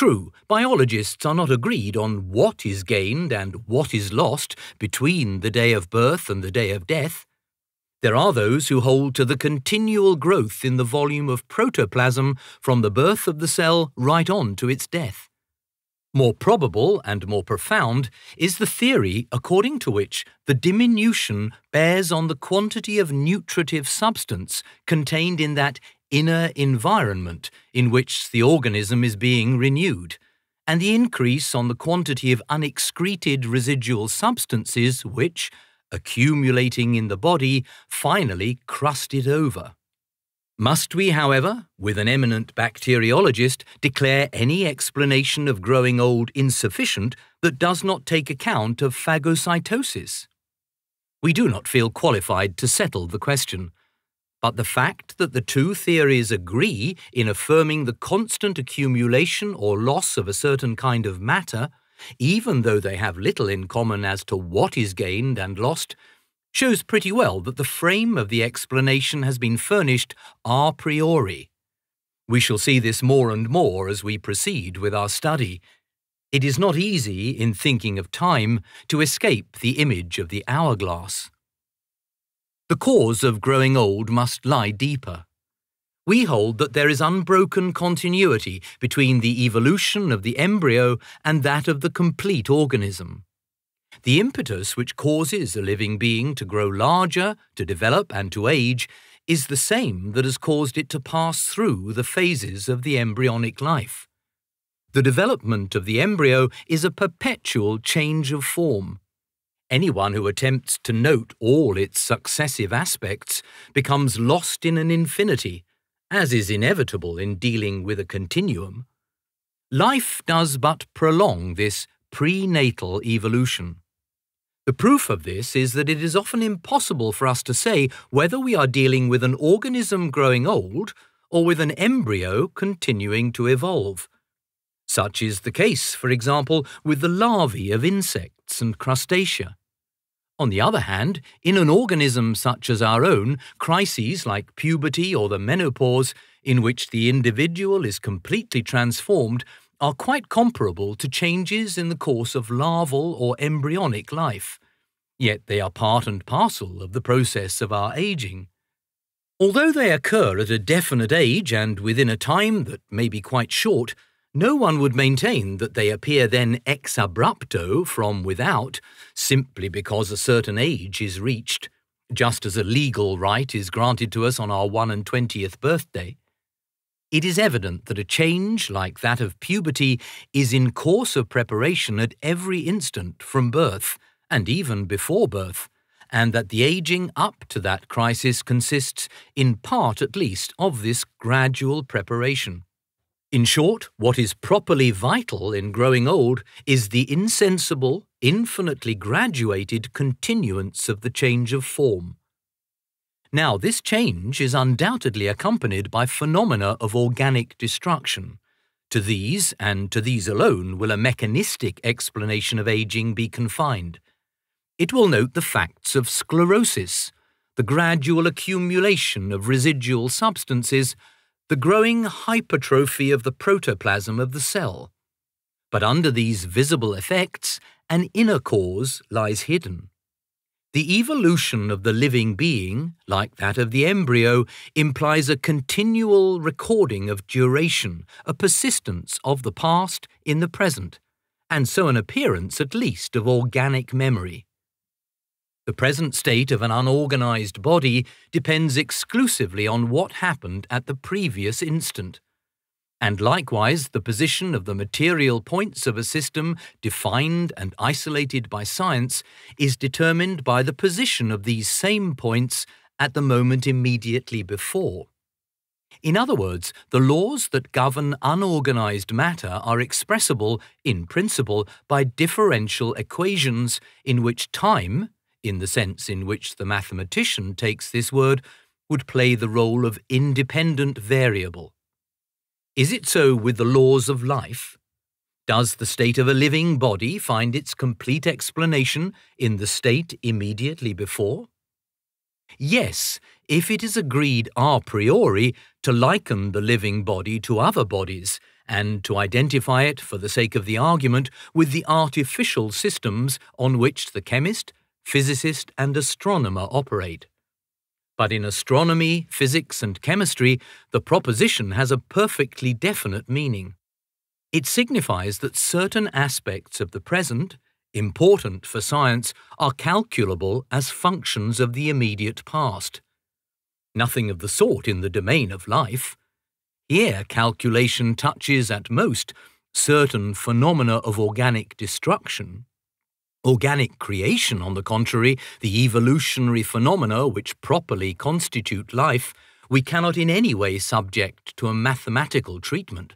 True, biologists are not agreed on what is gained and what is lost between the day of birth and the day of death. There are those who hold to the continual growth in the volume of protoplasm from the birth of the cell right on to its death. More probable and more profound is the theory according to which the diminution bears on the quantity of nutritive substance contained in that inner environment in which the organism is being renewed, and the increase on the quantity of unexcreted residual substances which, accumulating in the body, finally crust it over. Must we, however, with an eminent bacteriologist, declare any explanation of growing old insufficient that does not take account of phagocytosis? We do not feel qualified to settle the question, but the fact that the two theories agree in affirming the constant accumulation or loss of a certain kind of matter, even though they have little in common as to what is gained and lost, shows pretty well that the frame of the explanation has been furnished a priori. We shall see this more and more as we proceed with our study. It is not easy, in thinking of time, to escape the image of the hourglass. The cause of growing old must lie deeper. We hold that there is unbroken continuity between the evolution of the embryo and that of the complete organism. The impetus which causes a living being to grow larger, to develop and to age is the same that has caused it to pass through the phases of the embryonic life. The development of the embryo is a perpetual change of form. Anyone who attempts to note all its successive aspects becomes lost in an infinity, as is inevitable in dealing with a continuum. Life does but prolong this prenatal evolution. The proof of this is that it is often impossible for us to say whether we are dealing with an organism growing old or with an embryo continuing to evolve. Such is the case, for example, with the larvae of insects and crustacea. On the other hand, in an organism such as our own, crises like puberty or the menopause, in which the individual is completely transformed, are quite comparable to changes in the course of larval or embryonic life. Yet they are part and parcel of the process of our aging. Although they occur at a definite age and within a time that may be quite short, no one would maintain that they appear then ex abrupto from without, simply because a certain age is reached, just as a legal right is granted to us on our 21st birthday. It is evident that a change like that of puberty is in course of preparation at every instant from birth, and even before birth, and that the aging up to that crisis consists, in part at least, of this gradual preparation. In short, what is properly vital in growing old is the insensible, infinitely graduated continuance of the change of form. Now, this change is undoubtedly accompanied by phenomena of organic destruction. To these, and to these alone, will a mechanistic explanation of aging be confined. It will note the facts of sclerosis, the gradual accumulation of residual substances, the growing hypertrophy of the protoplasm of the cell. But under these visible effects, an inner cause lies hidden. The evolution of the living being, like that of the embryo, implies a continual recording of duration, a persistence of the past in the present, and so an appearance at least of organic memory. The present state of an unorganized body depends exclusively on what happened at the previous instant. And likewise, the position of the material points of a system, defined and isolated by science, is determined by the position of these same points at the moment immediately before. In other words, the laws that govern unorganized matter are expressible, in principle, by differential equations in which time, in the sense in which the mathematician takes this word, would play the role of independent variable. Is it so with the laws of life? Does the state of a living body find its complete explanation in the state immediately before? Yes, if it is agreed a priori to liken the living body to other bodies, and to identify it, for the sake of the argument, with the artificial systems on which the chemist, physicist, and astronomer operate. But in astronomy, physics, and chemistry, the proposition has a perfectly definite meaning. It signifies that certain aspects of the present, important for science, are calculable as functions of the immediate past. Nothing of the sort in the domain of life. Here, calculation touches at most certain phenomena of organic destruction. Organic creation, on the contrary, the evolutionary phenomena which properly constitute life, we cannot in any way subject to a mathematical treatment.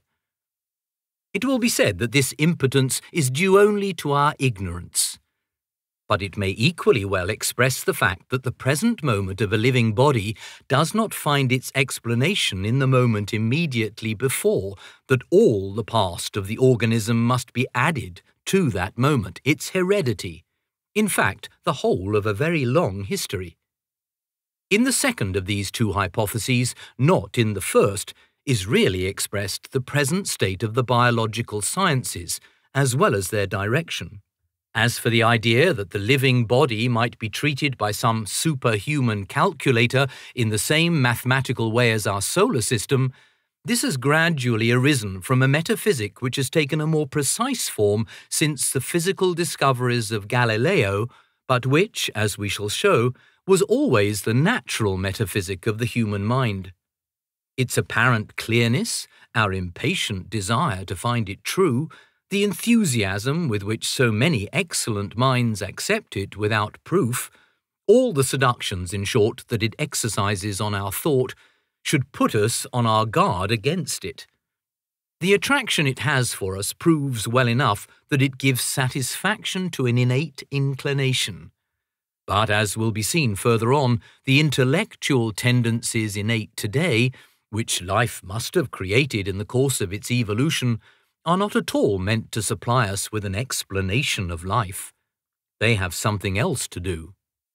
It will be said that this impotence is due only to our ignorance. But it may equally well express the fact that the present moment of a living body does not find its explanation in the moment immediately before, that all the past of the organism must be added to that moment, its heredity, in fact, the whole of a very long history. In the second of these two hypotheses, not in the first, is really expressed the present state of the biological sciences, as well as their direction. As for the idea that the living body might be treated by some superhuman calculator in the same mathematical way as our solar system, this has gradually arisen from a metaphysic which has taken a more precise form since the physical discoveries of Galileo, but which, as we shall show, was always the natural metaphysic of the human mind. Its apparent clearness, our impatient desire to find it true, the enthusiasm with which so many excellent minds accept it without proof, all the seductions, in short, that it exercises on our thought, should put us on our guard against it. The attraction it has for us proves well enough that it gives satisfaction to an innate inclination. But, as will be seen further on, the intellectual tendencies innate today, which life must have created in the course of its evolution, are not at all meant to supply us with an explanation of life. They have something else to do.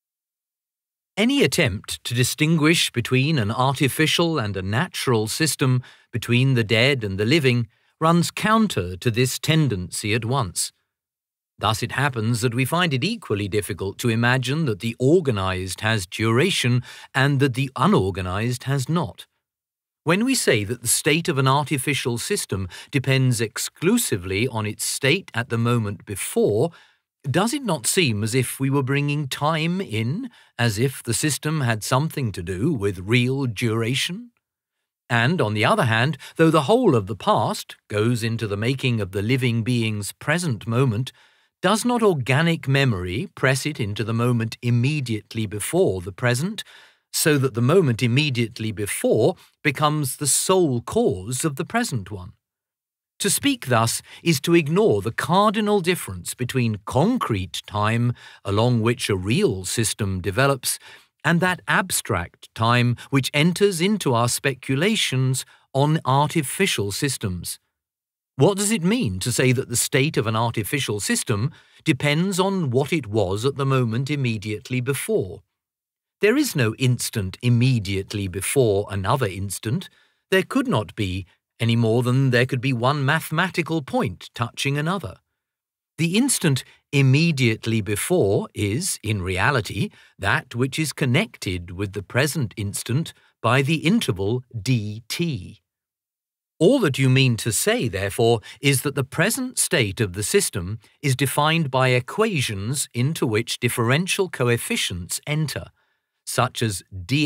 Any attempt to distinguish between an artificial and a natural system, between the dead and the living, runs counter to this tendency at once. Thus it happens that we find it equally difficult to imagine that the organized has duration and that the unorganized has not. When we say that the state of an artificial system depends exclusively on its state at the moment before, does it not seem as if we were bringing time in, as if the system had something to do with real duration? And, on the other hand, though the whole of the past goes into the making of the living being's present moment, does not organic memory press it into the moment immediately before the present, so that the moment immediately before becomes the sole cause of the present one? To speak thus is to ignore the cardinal difference between concrete time, along which a real system develops, and that abstract time which enters into our speculations on artificial systems. What does it mean to say that the state of an artificial system depends on what it was at the moment immediately before? There is no instant immediately before another instant. There could not be, any more than there could be one mathematical point touching another. The instant immediately before is, in reality, that which is connected with the present instant by the interval dt. All that you mean to say, therefore, is that the present state of the system is defined by equations into which differential coefficients enter, such as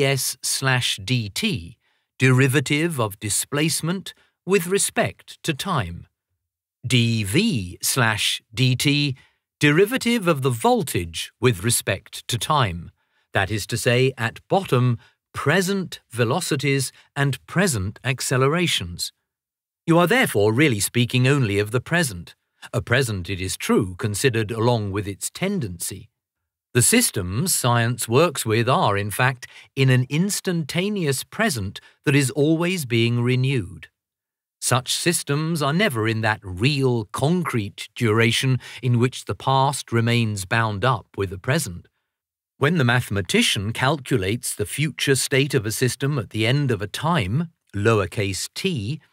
ds/dt, derivative of displacement with respect to time, dv/dt, derivative of the voltage with respect to time, that is to say, at bottom, present velocities and present accelerations. You are therefore really speaking only of the present, a present, it is true, considered along with its tendency. The systems science works with are, in fact, in an instantaneous present that is always being renewed. Such systems are never in that real, concrete duration in which the past remains bound up with the present. When the mathematician calculates the future state of a system at the end of a time, lowercase t,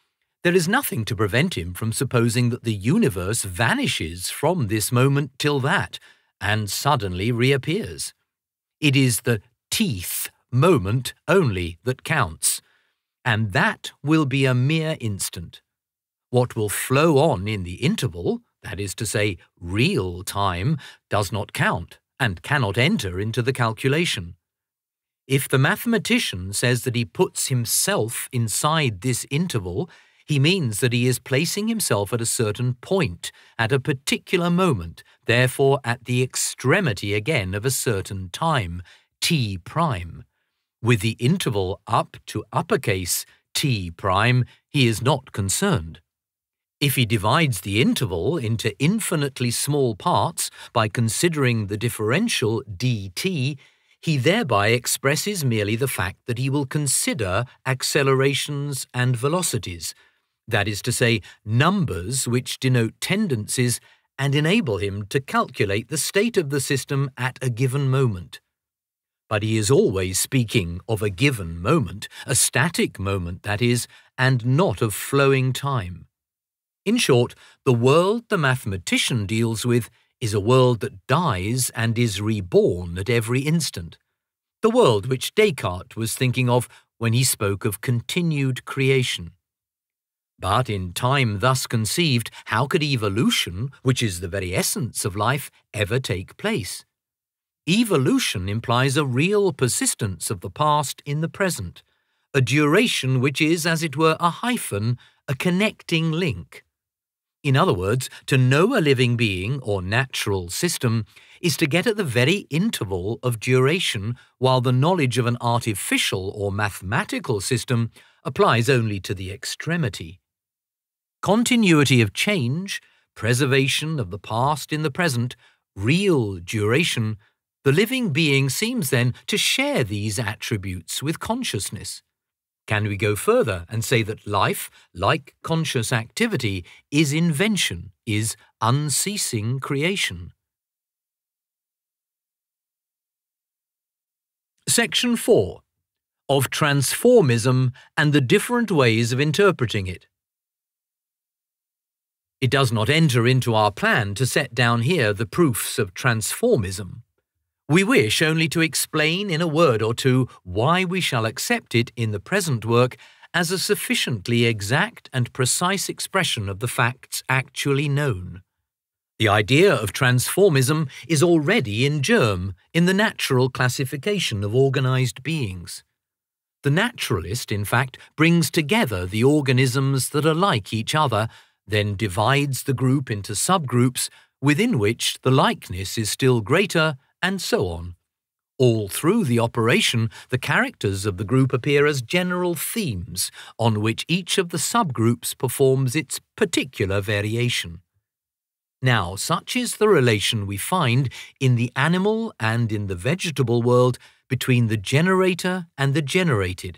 There is nothing to prevent him from supposing that the universe vanishes from this moment till that, and suddenly reappears. It is the teeth moment only that counts, and that will be a mere instant. What will flow on in the interval, that is to say, real time, does not count and cannot enter into the calculation. If the mathematician says that he puts himself inside this interval, he means that he is placing himself at a certain point, at a particular moment, therefore at the extremity again of a certain time, t prime. With the interval up to uppercase t prime, he is not concerned. If he divides the interval into infinitely small parts by considering the differential dt, he thereby expresses merely the fact that he will consider accelerations and velocities, that is to say, numbers which denote tendencies and enable him to calculate the state of the system at a given moment. But he is always speaking of a given moment, a static moment, that is, and not of flowing time. In short, the world the mathematician deals with is a world that dies and is reborn at every instant, the world which Descartes was thinking of when he spoke of continued creation. But in time thus conceived, how could evolution, which is the very essence of life, ever take place? Evolution implies a real persistence of the past in the present, a duration which is, as it were, a hyphen, a connecting link. In other words, to know a living being or natural system is to get at the very interval of duration, while the knowledge of an artificial or mathematical system applies only to the extremity. Continuity of change, preservation of the past in the present, real duration, the living being seems then to share these attributes with consciousness. Can we go further and say that life, like conscious activity, is invention, is unceasing creation? Section 4. Of transformism and the different ways of interpreting it. It does not enter into our plan to set down here the proofs of transformism. We wish only to explain in a word or two why we shall accept it in the present work as a sufficiently exact and precise expression of the facts actually known. The idea of transformism is already in germ in the natural classification of organized beings. The naturalist, in fact, brings together the organisms that are like each other, then divides the group into subgroups within which the likeness is still greater, and so on. All through the operation, the characters of the group appear as general themes on which each of the subgroups performs its particular variation. Now, such is the relation we find in the animal and in the vegetable world between the generator and the generated.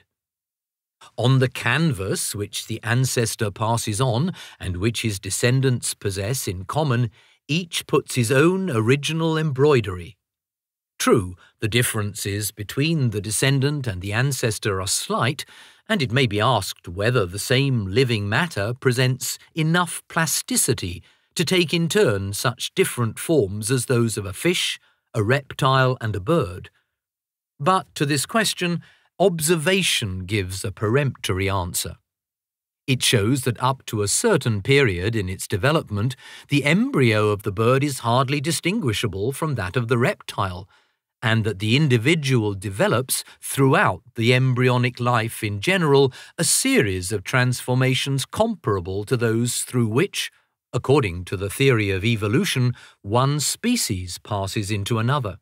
On the canvas which the ancestor passes on and which his descendants possess in common, each puts his own original embroidery. True, the differences between the descendant and the ancestor are slight, and it may be asked whether the same living matter presents enough plasticity to take in turn such different forms as those of a fish, a reptile, and a bird. But to this question, observation gives a peremptory answer. It shows that up to a certain period in its development, the embryo of the bird is hardly distinguishable from that of the reptile, and that the individual develops throughout the embryonic life in general a series of transformations comparable to those through which, according to the theory of evolution, one species passes into another.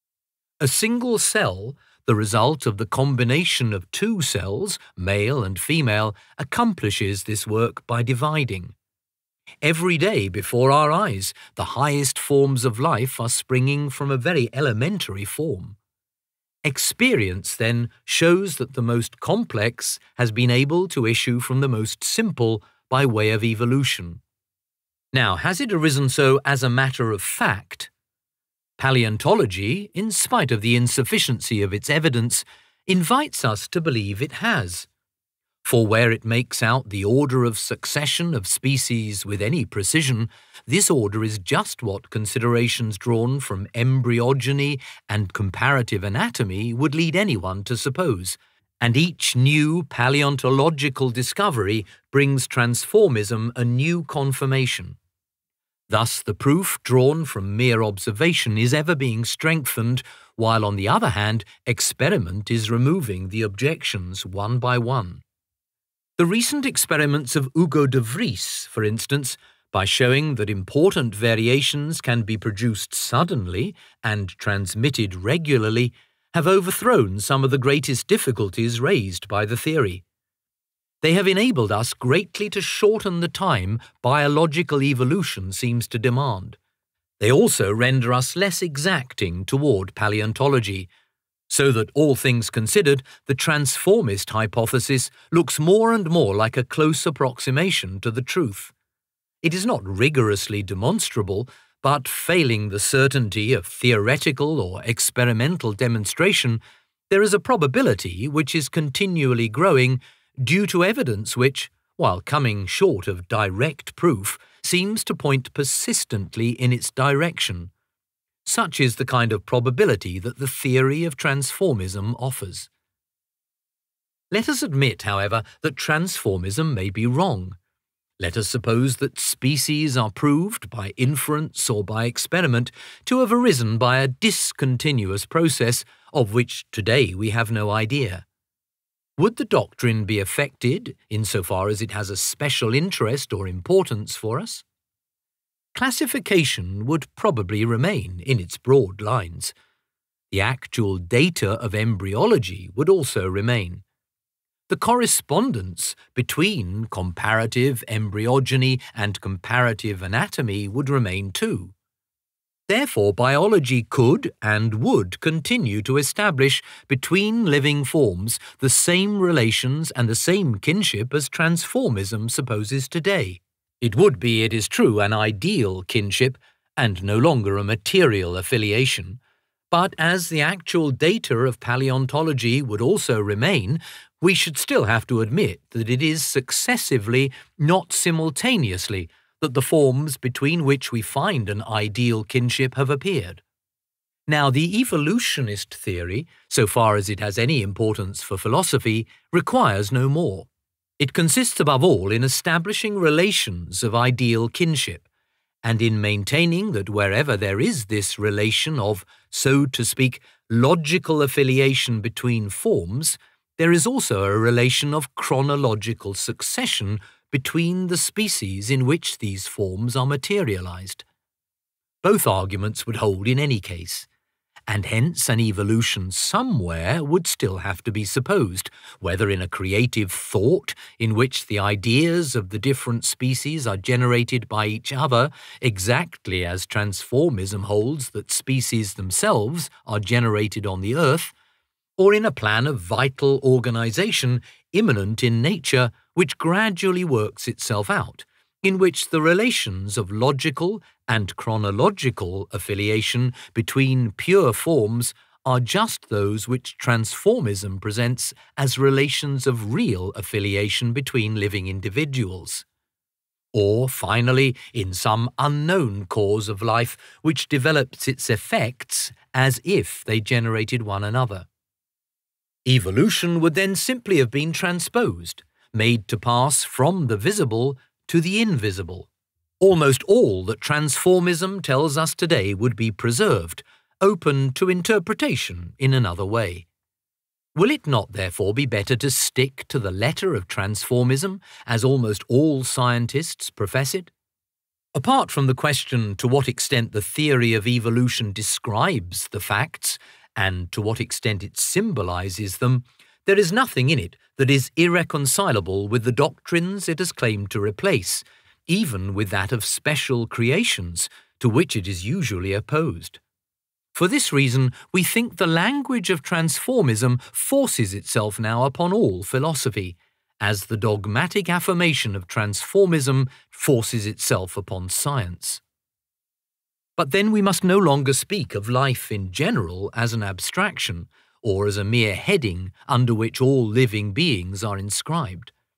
A single cell, the result of the combination of two cells, male and female, accomplishes this work by dividing. Every day before our eyes, the highest forms of life are springing from a very elementary form. Experience, then, shows that the most complex has been able to issue from the most simple by way of evolution. Now, has it arisen so as a matter of fact? Paleontology, in spite of the insufficiency of its evidence, invites us to believe it has. For where it makes out the order of succession of species with any precision, this order is just what considerations drawn from embryogeny and comparative anatomy would lead anyone to suppose, and each new paleontological discovery brings transformism a new confirmation. Thus, the proof drawn from mere observation is ever being strengthened, while on the other hand, experiment is removing the objections one by one. The recent experiments of Hugo de Vries, for instance, by showing that important variations can be produced suddenly and transmitted regularly, have overthrown some of the greatest difficulties raised by the theory. They have enabled us greatly to shorten the time biological evolution seems to demand. They also render us less exacting toward paleontology, so that, all things considered, the transformist hypothesis looks more and more like a close approximation to the truth. It is not rigorously demonstrable, but failing the certainty of theoretical or experimental demonstration, there is a probability which is continually growing due to evidence which, while coming short of direct proof, seems to point persistently in its direction. Such is the kind of probability that the theory of transformism offers. Let us admit, however, that transformism may be wrong. Let us suppose that species are proved by inference or by experiment to have arisen by a discontinuous process of which today we have no idea. Would the doctrine be affected insofar as it has a special interest or importance for us? Classification would probably remain in its broad lines. The actual data of embryology would also remain. The correspondence between comparative embryogeny and comparative anatomy would remain too. Therefore, biology could and would continue to establish between living forms the same relations and the same kinship as transformism supposes today. It would be, it is true, an ideal kinship and no longer a material affiliation, but as the actual data of paleontology would also remain, we should still have to admit that it is successively, not simultaneously, that the forms between which we find an ideal kinship have appeared. Now, the evolutionist theory, so far as it has any importance for philosophy, requires no more. It consists above all in establishing relations of ideal kinship, and in maintaining that wherever there is this relation of, so to speak, logical affiliation between forms, there is also a relation of chronological succession between the species in which these forms are materialized. Both arguments would hold in any case, and hence an evolution somewhere would still have to be supposed, whether in a creative thought in which the ideas of the different species are generated by each other, exactly as transformism holds that species themselves are generated on the earth, or in a plan of vital organization immanent in nature which gradually works itself out, in which the relations of logical and chronological affiliation between pure forms are just those which transformism presents as relations of real affiliation between living individuals. Or, finally, in some unknown cause of life which develops its effects as if they generated one another. Evolution would then simply have been transposed, made to pass from the visible to the invisible. Almost all that transformism tells us today would be preserved, open to interpretation in another way. Will it not therefore be better to stick to the letter of transformism, as almost all scientists profess it? Apart from the question to what extent the theory of evolution describes the facts, and to what extent it symbolizes them, there is nothing in it that is irreconcilable with the doctrines it has claimed to replace, even with that of special creations, to which it is usually opposed. For this reason, we think the language of transformism forces itself now upon all philosophy, as the dogmatic affirmation of transformism forces itself upon science. But then we must no longer speak of life in general as an abstraction, or as a mere heading under which all living beings are inscribed.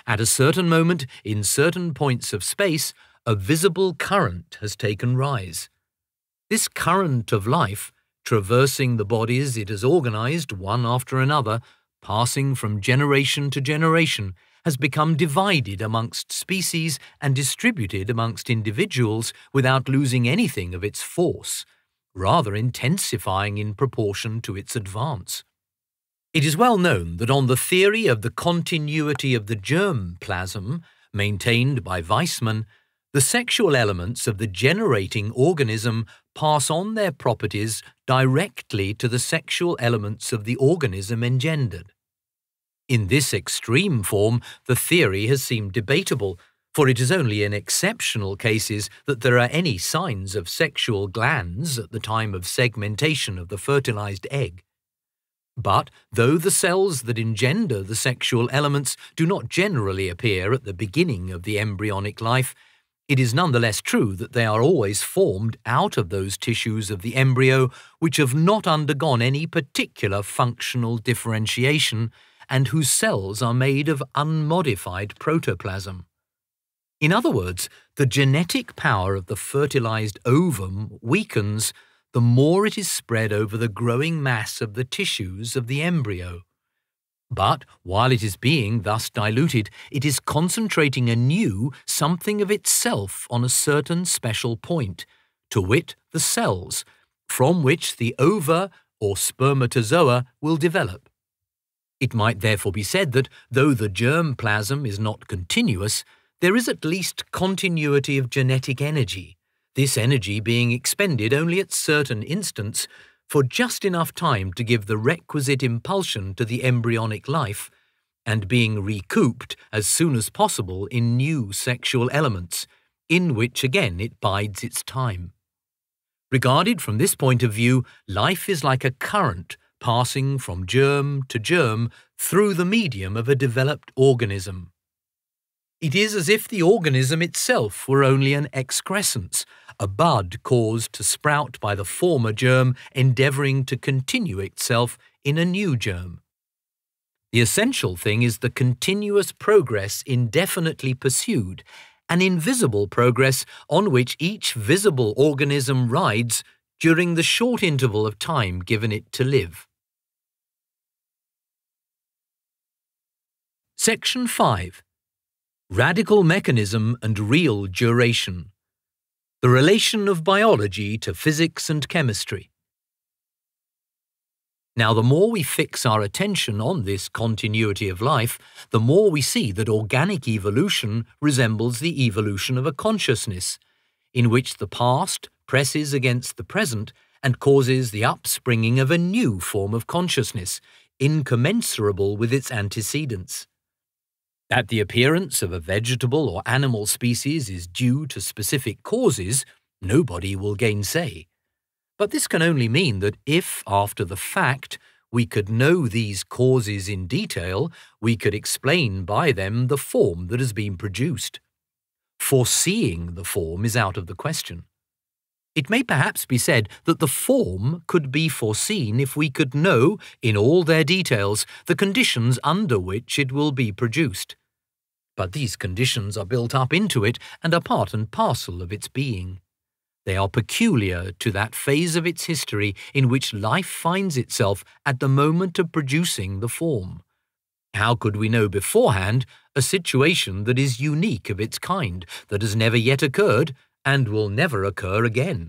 at a certain moment, in certain points of space, a visible current has taken rise. This current of life, traversing the bodies it has organized one after another, passing from generation to generation, has become divided amongst species and distributed amongst individuals without losing anything of its force, rather intensifying in proportion to its advance. It is well known that on the theory of the continuity of the germ plasm, maintained by Weismann, the sexual elements of the generating organism pass on their properties directly to the sexual elements of the organism engendered. In this extreme form, the theory has seemed debatable, for it is only in exceptional cases that there are any signs of sexual glands at the time of segmentation of the fertilized egg. But though the cells that engender the sexual elements do not generally appear at the beginning of the embryonic life, it is nonetheless true that they are always formed out of those tissues of the embryo which have not undergone any particular functional differentiation and whose cells are made of unmodified protoplasm. In other words, the genetic power of the fertilized ovum weakens the more it is spread over the growing mass of the tissues of the embryo. But while it is being thus diluted, it is concentrating anew something of itself on a certain special point, to wit, the cells, from which the ova or spermatozoa will develop. It might therefore be said that, though the germ plasm is not continuous, there is at least continuity of genetic energy, this energy being expended only at certain instants for just enough time to give the requisite impulsion to the embryonic life, and being recouped as soon as possible in new sexual elements, in which again it bides its time. Regarded from this point of view, life is like a current passing from germ to germ through the medium of a developed organism. It is as if the organism itself were only an excrescence, a bud caused to sprout by the former germ endeavouring to continue itself in a new germ. The essential thing is the continuous progress indefinitely pursued, an invisible progress on which each visible organism rides during the short interval of time given it to live. Section 5. Radical Mechanism and Real Duration. The relation of biology to physics and chemistry. Now, the more we fix our attention on this continuity of life, the more we see that organic evolution resembles the evolution of a consciousness, in which the past presses against the present and causes the upspringing of a new form of consciousness, incommensurable with its antecedents. That the appearance of a vegetable or animal species is due to specific causes, nobody will gainsay. But this can only mean that if, after the fact, we could know these causes in detail, we could explain by them the form that has been produced. Foreseeing the form is out of the question. It may perhaps be said that the form could be foreseen if we could know, in all their details, the conditions under which it will be produced. But these conditions are built up into it and are part and parcel of its being. They are peculiar to that phase of its history in which life finds itself at the moment of producing the form. How could we know beforehand a situation that is unique of its kind, that has never yet occurred, and will never occur again?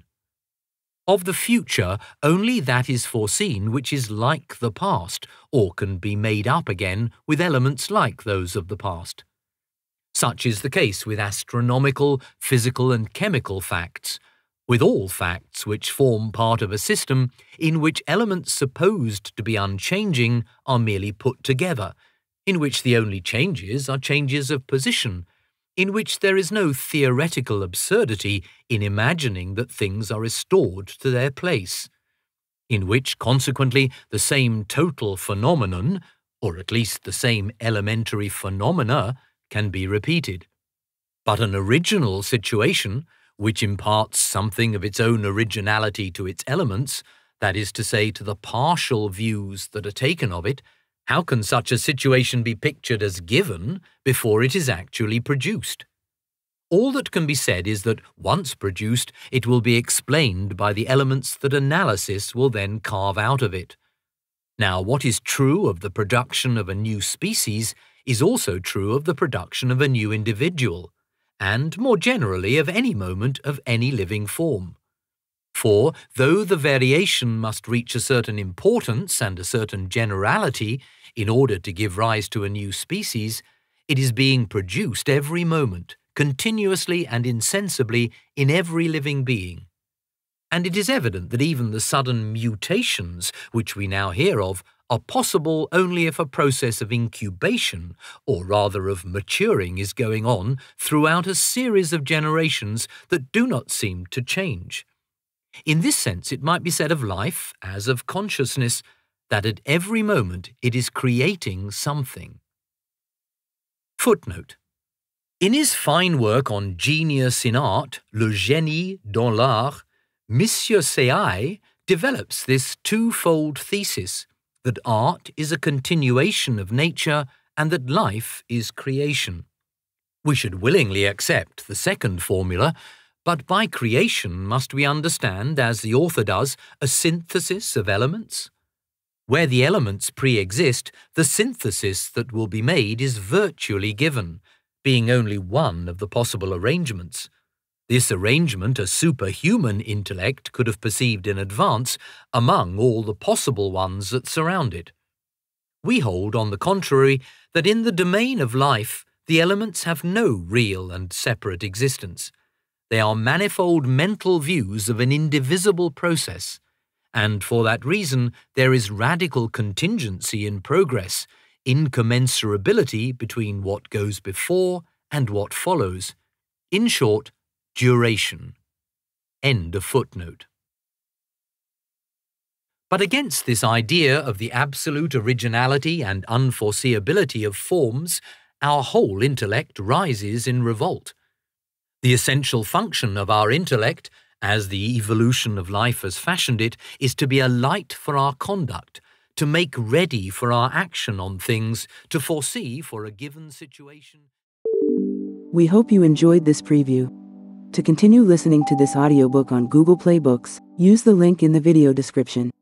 Of the future, only that is foreseen which is like the past, or can be made up again with elements like those of the past. Such is the case with astronomical, physical, and chemical facts, with all facts which form part of a system in which elements supposed to be unchanging are merely put together, in which the only changes are changes of position, in which there is no theoretical absurdity in imagining that things are restored to their place, in which, consequently, the same total phenomenon, or at least the same elementary phenomena, can be repeated. But an original situation, which imparts something of its own originality to its elements, that is to say, to the partial views that are taken of it, How can such a situation be pictured as given before it is actually produced? All that can be said is that once produced, it will be explained by the elements that analysis will then carve out of it. Now, what is true of the production of a new species is also true of the production of a new individual, and more generally of any moment of any living form. For, though the variation must reach a certain importance and a certain generality in order to give rise to a new species, it is being produced every moment, continuously and insensibly in every living being. And it is evident that even the sudden mutations which we now hear of are possible only if a process of incubation, or rather of maturing, is going on throughout a series of generations that do not seem to change. In this sense, it might be said of life, as of consciousness, that at every moment it is creating something. Footnote. In his fine work on genius in art, Le génie dans l'art, Monsieur Say develops this twofold thesis, that art is a continuation of nature and that life is creation. We should willingly accept the second formula, but by creation must we understand, as the author does, a synthesis of elements? Where the elements pre-exist, the synthesis that will be made is virtually given, being only one of the possible arrangements. This arrangement a superhuman intellect could have perceived in advance among all the possible ones that surround it. We hold, on the contrary, that in the domain of life, the elements have no real and separate existence. They are manifold mental views of an indivisible process, and for that reason there is radical contingency in progress, incommensurability between what goes before and what follows. In short, duration. End of footnote. But against this idea of the absolute originality and unforeseeability of forms, our whole intellect rises in revolt. The essential function of our intellect, as the evolution of life has fashioned it, is to be a light for our conduct, to make ready for our action on things, to foresee for a given situation. We hope you enjoyed this preview. To continue listening to this audiobook on Google Play Books, use the link in the video description.